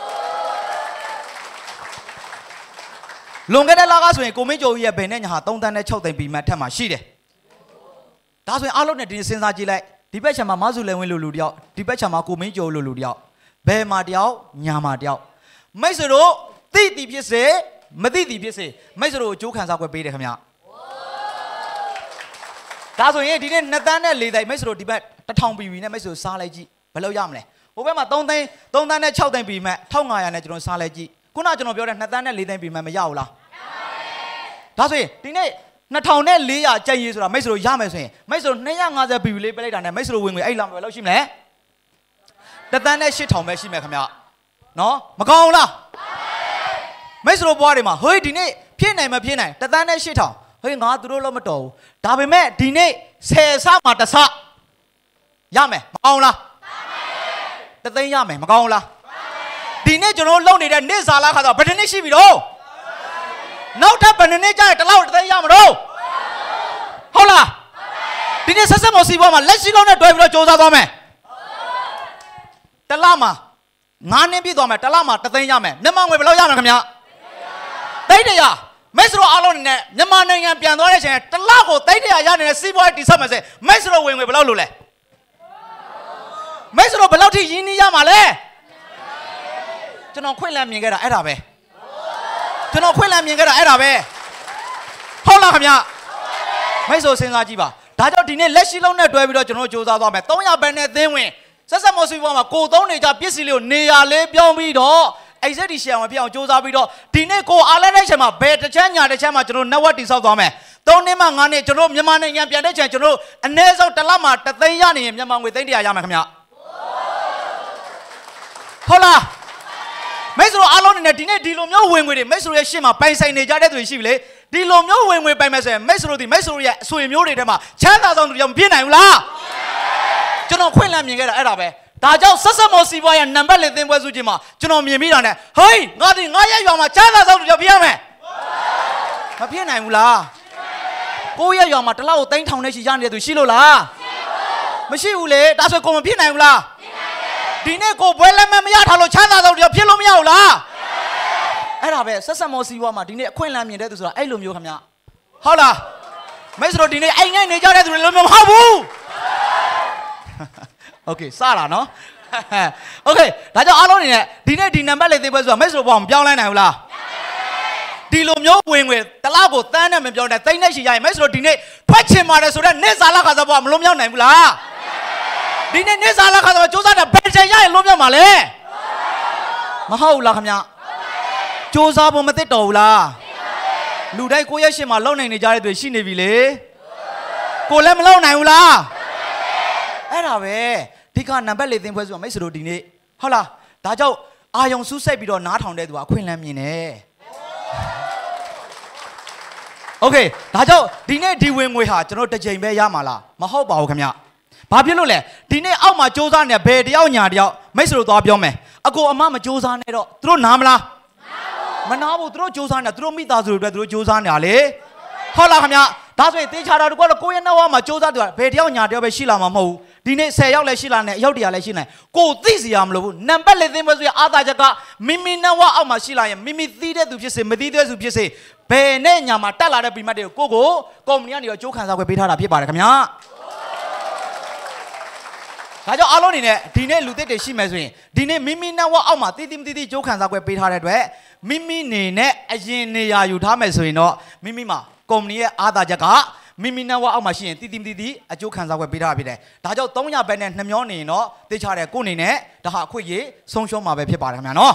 လွန်ခဲ့တဲ့လကဆိုရင်ကိုမင်းကျော်ကြီးရဲ့ဘယ်နဲ့ညာဟာ3သန်းနဲ့6သိန်းပြီးမှထက်မှာရှိတယ်ဒါဆိုရင်အားလုံးနဲ့ဒီစဉ်းစားကြည့်လိုက်ဒီဘက်ချမ်းမှာမဆုလန်ဝင်းလိုလူတယောက်ဒီဘက်ချမ်းမှာကိုမင်းကျော်လိုလူတယောက်ဘယ်မှာတယောက်ညာမှာတယောက်မိတ်ဆွေတို့သိသည်ဖြစ်စေမသိသည်ဖြစ်စေမိတ်ဆွေတို့အကျိုးခံစားခွင့်ပေးတယ်ခင်ဗျဒါဆိုရင်ဒီနေ့2သန်းနဲ့4သိန်းမိတ်ဆွေတို့ဒီဘက်1000ပြည်ပြီနဲ့မိတ်ဆွေစားလိုက်ကြည့်ဘယ်လောက်ရမလဲဟိုဘက်မှာ3သန်းနဲ့6သိန်းပြည်မှ1500နဲ့ကျွန်တော်စားလိုက်ကြည့်ခုနကကျွန်တော်ပြောတဲ့2သန်းနဲ့4သိန်းပြည်မှမရဘူးလားဒါဆိုရင်ဒီနေ့2400ကျပ်ရေးဆိုတာမိတ်ဆွေတို့ရမယ်ဆိုရင်မိတ်ဆွေတို့250ပြည်လေးပေးလိုက်တာနဲ့မိတ်ဆွေတို့ဝင်ငွေအဲ့လောက်ပဲလောက်ရှိမလဲ1သန်းနဲ့8000ပဲရှိမယ်ခင်ဗျနော်မကောင်းဘူးလားမိတ်ဆွေတို့ဘွားတွေမှာဟေးဒီနေ့ဖြစ်နိုင်မဖြစ်နိုင်1သန်းနဲ့8000ဟေးငါသူတို့လို့မတော်ဘူးဒါပေမဲ့ဒီနေ့10ဆမှာ1ဆရမယ်မကောင်းလားတသိန်းရမယ်မကောင်းလားဒီနေ့ကျွန်တော်လုပ်နေတဲ့နေ့စာလားခါတော့ဘယ်နှစ်နှစ်ရှိပြီတော့နောက်ထပ်ဘယ်နှစ်နှစ်ကြာရင်တစ်လောက်တသိန်းရမလို့ဟုတ်လားဒီနေ့ဆက်ဆက်မော်စီဘောမှာလက်ရှိလုံးနဲ့တွဲပြီးတော့စူးစမ်းသွားမယ်တလမှာ9နှစ်ပြည့်သွားမယ်တလမှာ3သိန်းရမယ်မြန်မာငွေဘယ်လောက်ရမလဲခင်ဗျာ300မိတ်ဆွေအားလုံးနဲ့မြန်မာနိုင်ငံပြန်သွားတဲ့အချိန်တလကို300ရနေတဲ့စီးပွားရေးတိစောက်မယ်ဆိုမိတ်ဆွေဝင်ငွေဘယ်လောက်လို့လဲမိတ်ဆွေဘယ်လောက်ထိရင်းနှီးရမှာလဲကျွန်တော်ခွင့်လန်းမြင်ခဲ့တာအဲ့ဒါပဲကျွန်တော်ခွင့်လန်းမြင်ခဲ့တာအဲ့ဒါပဲဟုတ်လားခင်ဗျာမိတ်ဆွေစဉ်းစားကြည့်ပါဒါကြောင့်ဒီနေ့လက်ရှိလုံးနဲ့တွဲပြီးတော့ကျွန်တော်စူးစမ်းသွားမယ်300ဘက်နဲ့သင်းဝင်ဆက်ဆက်မော်စီဘောမှာကိုသုံးနေကြပစ္စည်းလေးကိုနေရာလေးပြောင်းပြီးတော့အိဇက်ဒီရှယ်အောင်ဖြစ်အောင်စူးစမ်းပြီးတော့ဒီနေ့ကိုအားလဲတဲ့ချိန်မှာဘယ်တစ်ချမ်းညာတစ်ချမ်းမှာကျွန်တော် network တိစောက်သွားမယ်3နှစ်မှ9နှစ်ကျွန်တော်မြန်မာနိုင်ငံပြန်တဲ့ချိန်ကျွန်တော်အနည်းဆုံးတစ်လမှာ3သိန်းရနေရင်မြန်မာငွေ300ရမယ်ခင်ဗျဟုတ်လားမိတ်ဆွေအားလုံးနဲ့ဒီနေ့ဒီလိုမျိုးဝင်ငွေတွေမိတ်ဆွေရဲ့ရှေ့မှာပိုင်ဆိုင်နေကြတဲ့သူတွေရှိပြီလေဒီလိုမျိုးဝင်ငွေပိုင်မယ်ဆိုရင်မိတ်ဆွေတို့ဒီမိတ်ဆွေရဲ့အဆွေမျိုးတွေထဲမှာချမ်းသာဆောင်သူတွေမပြည့်နိုင်ဘူးလားကျွန်တော်ခွင့်လန်းမြင်ခဲ့တာအဲ့ဒါပဲဒါကြောင့်ဆက်ဆက်မော်စီပွားရဲ့နံပါတ်လေးသင်းပွဲစုချင်းမှာကျွန်တော်မြင်မိတာနဲ့ဟေးငါဒီငါရဲ့ရွာမှာချမ်းသာဆောင်သူတွေပြည့်ရမယ်မပြည့်နိုင်ဘူးလားကိုရဲ့ရွာမှာတစ်လောက်ကို3000နဲ့ရှိရနေတဲ့သူရှိလို့လားမရှိဘူးလေဒါဆိုကိုမပြည့်နိုင်ဘူးလားဒီနေ့ကိုဘွဲလက်မမရထားလို့ချမ်းသာဆောင်တွေဖြစ်လို့မရဘူးလားအဲ့ဒါပဲဆက်ဆက်မော်စီပွားမှာဒီနေ့အခွင့်အလမ်းမြင်တဲ့သူဆိုတာအဲ့လိုမျိုးခင်ဗျဟုတ်လားမိတ်ဆွေတို့ဒီနေ့အိမ်နဲ့နေကြတဲ့သူတွေလိုမျိုးမဟုတ်ဘူးโอเคစတာနော်โอเคဒါကြောင့်အားလုံးနေနဲ့ဒီနေ့ဒီနံပါတ်လေးသိပွဲဆိုတာမိတ်ဆွေဘောမပြောင်းလဲနိုင်ဘူးလားဒီလိုမျိုးဝင်ငွေတလောက်ကိုတန်းနဲ့မပြောင်းတဲ့သိန်းနဲ့ရှိရရင်မိတ်ဆွေတို့ဒီနေ့ဖတ်ချင်ပါတယ်ဆိုတော့နေစာလခါစားဘောမလုံးမြောက်နိုင်ဘူးလားဒီနေ့နေစာလခါစားဘောစူးစမ်းတဲ့ဘယ်ချိန်ရရင်လုံးမြောက်မှာလဲမဟုတ်ဘူးလားခင်ဗျစူးစမ်းဖို့မသိတော့ဘူးလားလူတိုင်းကိုရဲ့ရှင်းမှာလုံနိုင်နေကြတဲ့သူရှိနေပြီလေကိုလည်းမလုံနိုင်ဘူးလားအဲ့ဒါပဲဒီကနံပါတ်လေးသင်းဖွဲဆိုတာမိတ်ဆွေတို့ဒီနေ့ဟုတ်လားဒါကြောင့်အာယုံစူးစိုက်ပြီးတော့နားထောင်တဲ့သူကအခွင့်အလမ်းမြင်တယ်โอเคဒါကြောင့်ဒီနေ့ဒီဝင်ငွေဟာကျွန်တော်တစ်ချိန်ပဲရမှာလားမဟုတ်ပါဘူးခင်ဗျဘာဖြစ်လို့လဲဒီနေ့အောက်မှာစူးစမ်းနေဘယ်တယောက်ညာတယောက်မိတ်ဆွေတို့သွားပြောမယ်အကိုအမမစူးစမ်းနဲ့တော့သူတို့နားမလားမနာဘူးသူတို့စူးစမ်းနေသူတို့မိသားစုတွေအတွက်သူတို့စူးစမ်းနေတာလေဟုတ်လားခင်ဗျဒါဆိုရင်တေချာတာတို့ကတော့ကိုယ့်ရဲ့နောက်ဝမှာစူးစမ်းသူကဘယ်တယောက်ညာတယောက်ပဲရှိလာမှာမဟုတ်ဘူးဒီနေ့10ယောက်လည်းရှိလာနေအယောက်100လည်းရှိနေကိုသိစီရမလို့ဘူးနံပါတ်လေးသင်းပွဲဆိုရအာသာချက်ကမိမိနဝအောက်မှာရှိလာရင်မိမိသိတဲ့သူဖြစ်စေမသိတဲ့သူဖြစ်စေဘယ်နဲ့ညာမှာတက်လာတဲ့ပီမတ်တွေကိုကိုကုမ္ပဏီကနေတော့ကြိုးခံစားခွင့်ပေးထားတာဖြစ်ပါတယ်ခင်ဗျာဒါကြောင့်အားလုံးအနေနဲ့ဒီနေ့လူသစ်တွေရှိမယ်ဆိုရင်ဒီနေ့မိမိနဝအောက်မှာတည်တည်ကြိုးခံစားခွင့်ပေးထားတဲ့အတွက်မိမိနေနဲ့အရင်နေရာယူထားမယ်ဆိုရင်တော့မိမိမှာကုမ္ပဏီရဲ့အာသာချက်ကမိမိနဲ့ဝအောက်မှာရှိရင်တည်အကျိုးခံစားခွင့်ပေးထားဖြစ်တယ်ဒါကြောင့်300ဘက်နဲ့2မျောနေရင်တော့သိချတယ်ကိုနေနဲ့ဒါဟာအခွင့်အရေးဆုံးရှုံးမှာပဲဖြစ်ပါတယ်ခင်ဗျာနော်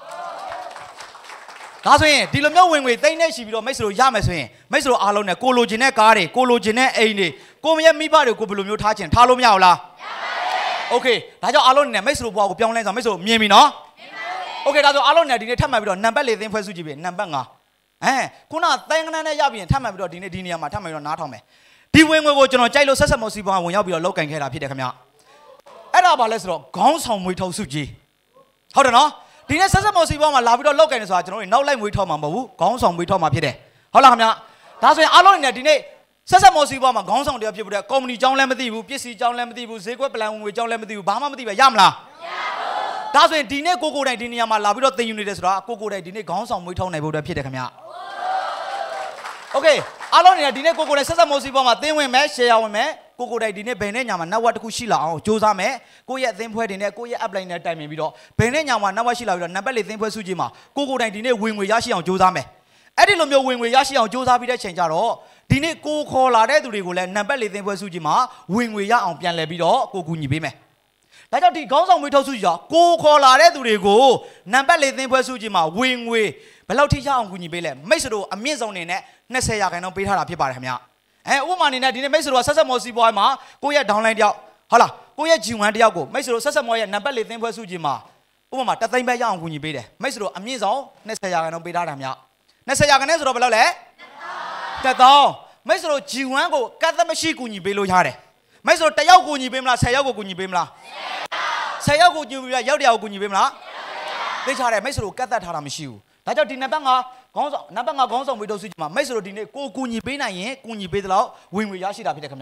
ဒါဆိုရင်ဒီလိုမျိုးဝင်ငွေသိမ့်နေရှိပြီးတော့မိတ်ဆွေတို့ရမယ်ဆိုရင်မိတ်ဆွေတို့အားလုံးနဲ့ကိုလိုချင်တဲ့ကားတွေကိုလိုချင်တဲ့အိမ်တွေကိုရဲ့မိဘတွေကိုဘယ်လိုမျိုးထားချင်ထားလို့မရဘူးလားโอเคဒါကြောင့်အားလုံးနဲ့မိတ်ဆွေတို့ဘွားကိုပြောင်းလဲဆိုမိတ်ဆွေတို့မြင်ပြီနော်โอเคဒါဆိုအားလုံးနဲ့ဒီနေ့ထပ်မှတ်ပြီးတော့နံပါတ်လေးသင်းဖွဲ့စုကြည့်ပြီနံပါတ်5ခုနသင်္ကန်းနဲ့ရပြီးရင်ထပ်မှတ်ပြီးတော့ဒီနေ့ဒီနေရာမှာထပ်မှတ်ပြီးတော့နားထောင်မယ်ဒီဝင်ငွေကိုကျွန်တော်ကြိုက်လို့ဆက်ဆက်မော်စီပွားဝင်ရောက်ပြီးတော့လောက်ကင်ခဲ့တာဖြစ်တယ်ခင်ဗျအဲ့ဒါဘာလဲဆိုတော့ခေါင်းဆောင်မွေးထုတ်စုကြီးဟုတ်တယ်နော်ဒီနေ့ဆက်ဆက်မော်စီပွားမှာလာပြီးတော့လောက်ကင်နေဆိုတာကျွန်တော်တို့နောက်လိုက်မွေးထုတ်မှာမဟုတ်ဘူးခေါင်းဆောင်မွေးထုတ်မှာဖြစ်တယ်ဟုတ်လားခင်ဗျဒါဆိုရင်အားလုံးနဲ့ဒီနေ့ဆက်ဆက်မော်စီပွားမှာခေါင်းဆောင်တရားဖြစ်ဖို့တဲ့ကုမ္ပဏီကြောင်းလည်းမသိဘူးပစ္စည်းကြောင်းလည်းမသိဘူးဈေးကွက်ပလန်ဝင်ငွေကြောင်းလည်းမသိဘူးဘာမှမသိပဲရမလားဒါဆိုရင်ဒီနေ့ကိုတိုင်ဒီနေရာမှာလာပြီးတော့သင်ယူနေတယ်ဆိုတာကိုတိုင်ဒီနေ့ခေါင်းဆောင်မွေးထုတ်နိုင်ဖို့အတွက်ဖြစ်တယ်ခင်ဗျโอเคအားလုံးเนี่ยဒီနေ့ကိုတိုင်ဆက်ဆက်မော်စီပွားမှာသင်ဝင်မယ်ရှယ်ယာဝင်မယ်ကိုတိုင်ဒီနေ့ဘယ်နဲ့ညာမှာ network တစ်ခုရှိလာအောင်စူးစမ်းမယ်ကိုရဲ့အသင်းဖွဲ့တွေနဲ့ကိုရဲ့ upline နဲ့တိုင်ပင်ပြီးတော့ဘယ်နဲ့ညာမှာ network ရှိလာပြီးတော့နံပါတ်လေးသင်းဖွဲ့စုကြည့်မှာကိုတိုင်ဒီနေ့ဝင်ငွေရရှိအောင်စူးစမ်းမယ်အဲ့ဒီလိုမျိုးဝင်ငွေရရှိအောင်စူးစမ်းပြီးတဲ့ချိန်ကျတော့ဒီနေ့ကိုခေါ်လာတဲ့သူတွေကိုလည်းနံပါတ်လေးသင်းဖွဲ့စုကြည့်မှာဝင်ငွေရအောင်ပြန်လဲပြီးတော့ကိုကူညီပေးမယ်ဒါကြောင့်ဒီခေါင်းဆောင်မွေးထုတ်စုကြည့်ကိုခေါ်လာတဲ့သူတွေကိုနံပါတ်လေးသင်းဖွဲ့စုကြည့်မှာဝင်ငွေဘယ်လောက်ထိရအောင်ကူညီပေးလဲမိတ်ဆွေတို့အမြင့်ဆုံးနေနဲ့20%ပေးထားတာဖြစ်ပါတယ်ခင်ဗျဥပမာအနေနဲ့ဒီနေ့မိတ်ဆွေတို့ဆက်ဆက်မော်စီပွားမှာကိုရဲ့ downline တယောက်ဟုတ်လားကိုရဲ့ G1 တယောက်ကိုမိတ်ဆွေတို့ဆက်ဆက်မော်ရဲ့နံပါတ်လေးသင်းဖွဲ့စုကြည့်မှာဥပမာ3သိန်းပဲရအောင်ကူညီပေးတယ်မိတ်ဆွေတို့အမြင့်ဆုံး20%ပေးထားတာများ20%ဆိုတော့ဘယ်လောက်လဲ1000မိတ်ဆွေတို့ G1 ကိုကတ်သက်မရှိကူညီပေးလို့ရတယ်မိတ်ဆွေတို့တယောက်ကူညီပေးမလား10ယောက်ကိုကူညီပေးမလား10ယောက်ကိုကူညီပေးရောက်တယောက်ကိုကူညီပေးမလားသိချတယ်မိတ်ဆွေတို့ကတ်သက်ထားတာမရှိဘူးဒါကြောင့်ဒီနံပါတ်5ခေါင်းဆောင်နံပါတ်5ခေါင်းဆောင်မွေးထုတ်စုကြည့်မှာမိတ်ဆွေတို့ဒီနေ့ကိုကူညီပေးနိုင်ရင်ကူညီပေးသလောက်ဝင်ငွေရရှိတာဖြစ်တယ်ခင်ဗျ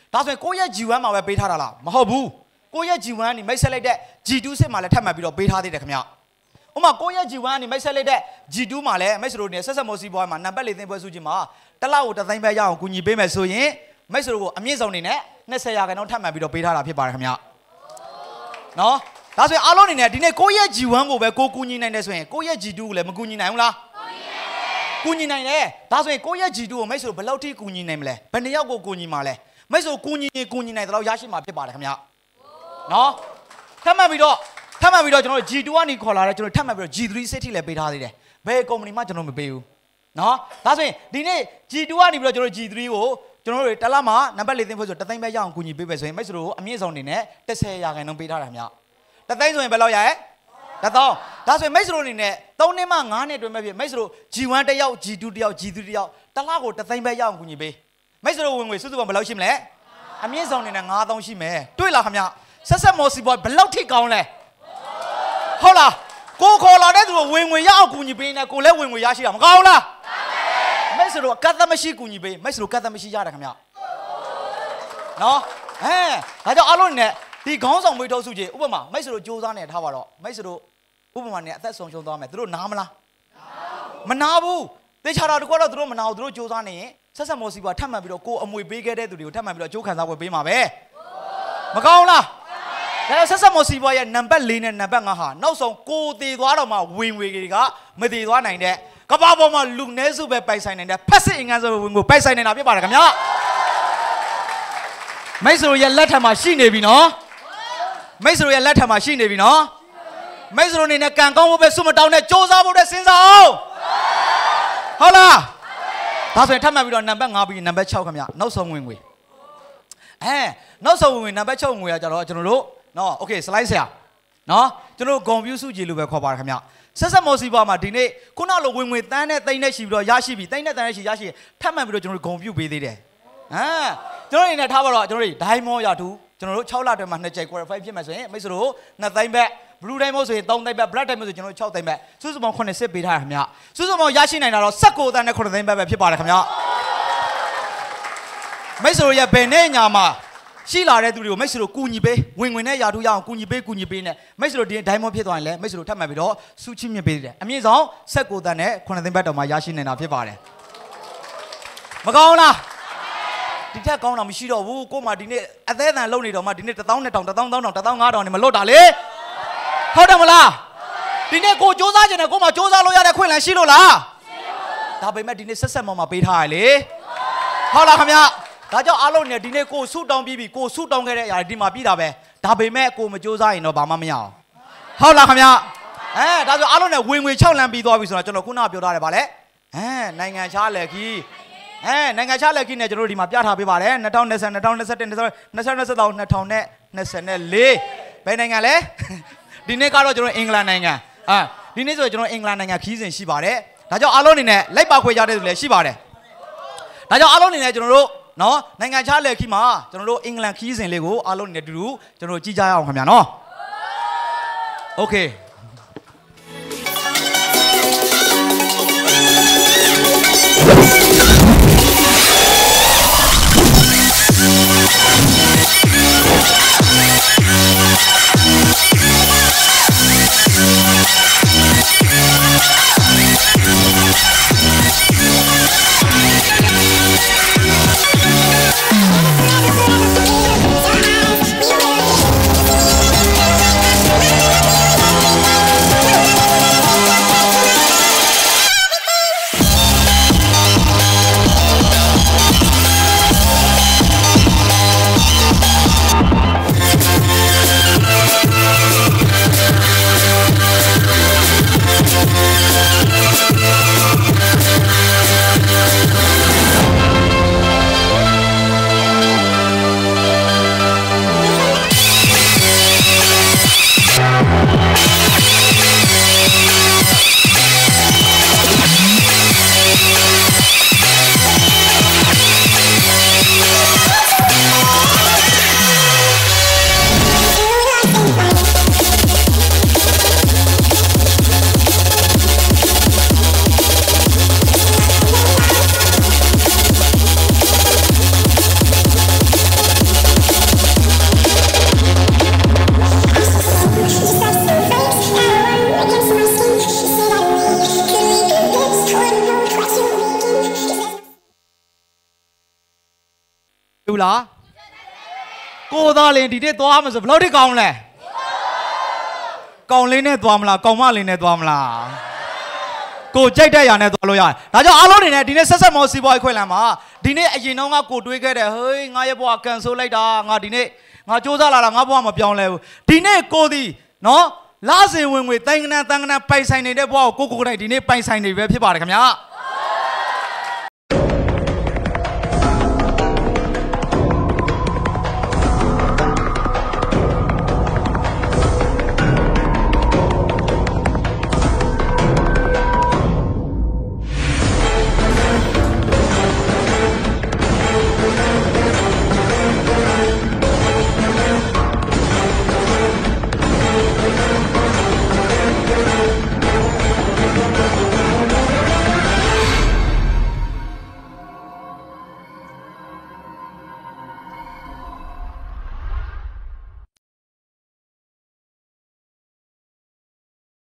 ဒါဆိုရင်ကိုယ့်ရဲ့ G1 မှာပဲပေးထားတာလားမဟုတ်ဘူးကိုယ့်ရဲ့ G1 ကနေမိတ်ဆက်လိုက်တဲ့ G2 စစ်မှာလည်းထပ်မှတ်ပြီးတော့ပေးထားသေးတယ်ခင်ဗျဥမာကိုယ့်ရဲ့ G1 ကနေမိတ်ဆက်လိုက်တဲ့ G2 မှာလည်းမိတ်ဆွေတို့နေဆက်ဆက်မော်စီဘွားမှာနံပါတ်၄သိန်းပွဲစုကြီးမှာတစ်လောက်ကိုတစ်သိန်းပဲရအောင်ကူညီပေးမယ်ဆိုရင်မိတ်ဆွေတို့ကိုအမြင့်ဆုံးနေနဲ့20ရာခိုင်နှုန်းထပ်မှတ်ပြီးတော့ပေးထားတာဖြစ်ပါတယ်ခင်ဗျနော်ဒါဆိုရင်အားလုံးအနေနဲ့ဒီနေ့ကိုယ့်ရဲ့ G1 ကိုပဲကိုကူညီနိုင်တယ်ဆိုရင်ကိုယ့်ရဲ့ G2 ကိုလည်းမကူညီနိုင်ဘူးလားကူညီနိုင်တယ်ဒါဆိုရင်ကိုယ့်ရဲ့ G2 ကိုမိတ်ဆွေတို့ဘယ်လောက်ထိကူညီနိုင်မလဲဘယ်နှစ်ယောက်ကိုကူညီမှာလဲမိတ်ဆွေကူညီနိုင်တဲ့လောက်ရရှိမှာဖြစ်ပါတယ်ခင်ဗျနော်ထပ်မှတ်ပြီးတော့ကျွန်တော်တို့ G2 ကနေခေါ်လာတယ်ကျွန်တော်ထပ်မှတ်ပြီးတော့ G3 စစ်ထိလည်းပေးထားသေးတယ်ဘယ်ကုမ္ပဏီမှကျွန်တော်မပေးဘူးနော်ဒါဆိုရင်ဒီနေ့ G2 ကနေပြီးတော့ကျွန်တော် G3 ကိုကျွန်တော်တို့တစ်လမှာနံပါတ်၄သိန်းဖွဲ့ဆိုတသိန်းပဲရအောင်ကူညီပေးပဲဆိုရင်မိတ်ဆွေတို့အမြင့်ဆုံးအနေနဲ့10ရာခိုင်နှုန်းပေးထားတာခင်ဗျတသိန်းဆိုရင်ဘယ်လောက်ရရဲ့1000ဒါဆိုရင်မိတ်ဆွေတို့အနေနဲ့3နှစ်မှ5နှစ်အတွင်းပဲဖြစ်မိတ်ဆွေတို့ G1 တစ်ယောက် G2 တစ်ယောက် G3 တစ်ယောက်တစ်လကိုတသိန်းပဲရအောင်ကူညီပေးမိတ်ဆွေတို့ဝင်ငွေစုစုပေါင်းဘယ်လောက်ရှိမလဲအမြင့်ဆုံးအနေနဲ့9000ရှိမယ်တွေ့လားခင်ဗျဆက်မော်စီဘွားဘယ်လောက်ထိကောင်းလဲဟုတ်လားကိုခေါ်လာတဲ့သူကိုဝင်ငွေရအောင်ကူညီပေးနေကိုလည်းဝင်ငွေရရှိတာမကောင်းလားမိတ်ဆွေတို့ကတ်သက်မရှိကူညီပေးမိတ်ဆွေတို့ကတ်သက်မရှိရတယ်ခင်ဗျနော်ဒါကြောင့်အားလုံးနဲ့ဒီခေါင်းဆောင်မွေးထုတ်စုကြီးဥပမာမိတ်ဆွေတို့စူးစမ်းနေထားပါတော့မိတ်ဆွေတို့ဥပမာနဲ့အသက်ဆုံးရှုံးသွားမယ်သူတို့နားမလားမနာဘူးတေချာတာတကွတော့သူတို့မနာဘူးသူတို့စူးစမ်းနေရင်ဆက်မော်စီဘွားထပ်မှန်ပြီးတော့ကိုအမွေပေးခဲ့တဲ့သူတွေကိုထပ်မှန်ပြီးတော့အကျိုးခံစားပွဲပေးမှာပဲမကောင်းလားဒါဆက်မော်စီဘွားရဲ့နံပါတ်4နဲ့နံပါတ်5ဟာနောက်ဆုံးကိုတည်သွားတော့မှဝင်ငွေတွေကမတည်သွားနိုင်တဲ့ကဘာပေါ်မှာလူနည်းစုပဲပိုက်ဆိုင်နေတဲ့ဖက်စစ်အင်္ဂါဆိုဝင်ကိုပိုက်ဆိုင်နေတာဖြစ်ပါတယ်ခင်ဗျမိတ်ဆွေရဲ့လက်ထက်မှာရှိနေပြီနော်မိတ်ဆွေရဲ့လက်ထက်မှာရှိနေပြီနော်မိတ်ဆွေအနေနဲ့ကံကောင်းဖို့ပဲစွမတောင်းနဲ့စ조사ဖို့ပဲစဉ်းစားအောင်ဟုတ်လားဒါဆိုရင်ထပ်မှတ်ပြီးတော့နံပါတ်5ပြီးနံပါတ်6ခင်ဗျနောက်ဆုံးဝင်ငွေနောက်ဆုံးဝင်ငွေနံပါတ်6ငွေကကြတော့ကျွန်တော်တို့နော်โอเคစလိုက်ဆရာနော်ကျွန်တော်ဂုံပြူစုကြည်လို့ပဲခေါ်ပါတယ်ခင်ဗျဆက်မော်စီဘွားမှာဒီနေ့ခုနလိုဝင်ငွေတန်းနဲ့သိန်းနဲ့ရှိပြီးတော့ရရှိပြီသိန်းနဲ့တန်းနဲ့ရှိရရှိထပ်မှန်ပြီးတော့ကျွန်တော်တို့ဂုံပြူပေးသေးတယ်ကျွန်တော်အနေနဲ့ထားပါတော့ကျွန်တော်တို့ဒိုင်းမောရတူကျွန်တော်တို့6လအတွင်းမှာ2ကြိမ် qualify ဖြစ်မယ်ဆိုရင်မိတ်ဆွေတို့2သိန်းဘက် blue diamond ဆိုရင်3သိန်းဘက် black diamond ဆိုကျွန်တော်တို့6သိန်းဘက်စုစုပေါင်း9စစ်ပေးထားရခင်ဗျစုစုပေါင်းရရှိနိုင်တာတော့19သန်းနဲ့9သိန်းဘက်ပဲဖြစ်ပါတယ်ခင်ဗျမိတ်ဆွေတို့ရဲ့ဘယ်နဲ့ညာမှာရှိလာတဲ့သူတွေကိုမိတ်ဆွေတို့ကူညီပေးဝင်ငွေနဲ့ယာတူရအောင်ကူညီပေးနဲ့မိတ်ဆွေတို့ဒီဒိုင်းမွန်ဖြစ်သွားရင်လည်းမိတ်ဆွေတို့ထပ်မှတ်ပြီးတော့စုချင်းမြင့်ပေးတယ်အမြင့်ဆုံး19သန်းနဲ့9သိန်းဘတ်တော်မှာရရှိနေတာဖြစ်ပါတယ်မကောင်းလားဒီထက်ကောင်းတာမရှိတော့ဘူးကို့မှာဒီနေ့အသေးအံလုံနေတော့မှဒီနေ့1200 1000 1500နဲ့မလွတ်တာလေဟုတ်တယ်မလားဒီနေ့ကိုစ조사ချင်တယ်ကို့မှာစ조사လို့ရတဲ့ခွင့်လန်းရှိလို့လားဒါပေမဲ့ဒီနေ့ဆက်မှာပေးထားရလေဟုတ်လားခင်ဗျဒါကြောင့်အားလုံးနဲ့ဒီနေ့ကိုဆူတောင်းပြီးပြီကိုဆူတောင်းခဲ့တဲ့အရာဒီမှာပြီးတာပဲဒါပေမဲ့ကိုမစ조사ရင်တော့ဘာမှမရအောင်ဟုတ်လားခင်ဗျဒါဆိုအားလုံးနဲ့ဝင်ငွေ6လမ်းပြီးသွားပြီဆိုတော့ကျွန်တော်ခုနကပြောထားတယ်ဗါလဲနိုင်ငံခြားလက်ခီးနိုင်ငံခြားလက်ခီးနဲ့ကျွန်တော်တို့ဒီမှာပြထားပေးပါတယ်2020 2021 2024ဘယ်နိုင်ငံလဲဒီနေ့ကတော့ကျွန်တော်အင်္ဂလန်နိုင်ငံဒီနေ့ဆိုကျွန်တော်အင်္ဂလန်နိုင်ငံခီးစဉ်ရှိပါတယ်ဒါကြောင့်အားလုံးအနေနဲ့လိုက်ပါခွင့်ရတဲ့သူလည်းရှိပါတယ်ဒါကြောင့်အားလုံးအနေနဲ့ကျွန်တော်တို့နော်နိုင်ငံခြားလက်ခီးမှာကျွန်တော်တို့အင်္ဂလန်ခီးစဉ်လေးကိုအားလုံးနဲ့တူတူကျွန်တော်တို့ကြည့်ကြရအောင်ခင်ဗျာနော်โอเคလားကိုသားလင်ဒီနေ့သွားမှာဆိုဘယ်လောက်ထိကောင်းလဲကောင်လေးနဲ့သွားမလားကောင်မလေးနဲ့သွားမလားကိုကြိုက်တဲ့ຢာနဲ့သွားလို့ရတယ်ဒါကြောင့်အားလုံးနေနဲ့ဒီနေ့ဆက်ဆက်မောစီပွားရေးခွင့်လမ်းမှာဒီနေ့အရင်တော့ငါကိုတွေးခဲ့တယ်ဟေးငါရဲ့ဘဝကန်ဆိုးလိုက်တာငါဒီနေ့ငါစူးစမ်းလာတာငါဘဝမပြောင်းလဲဘူးဒီနေ့ကိုဒီနော်လာစင်ဝင်ငွေတိုင်းကနန်းတန်းကနန်းပိုင်ဆိုင်နေတဲ့ဘဝကိုကိုကိုတိုင်းဒီနေ့ပိုင်ဆိုင်နေပဲဖြစ်ပါတယ်ခင်ဗျာ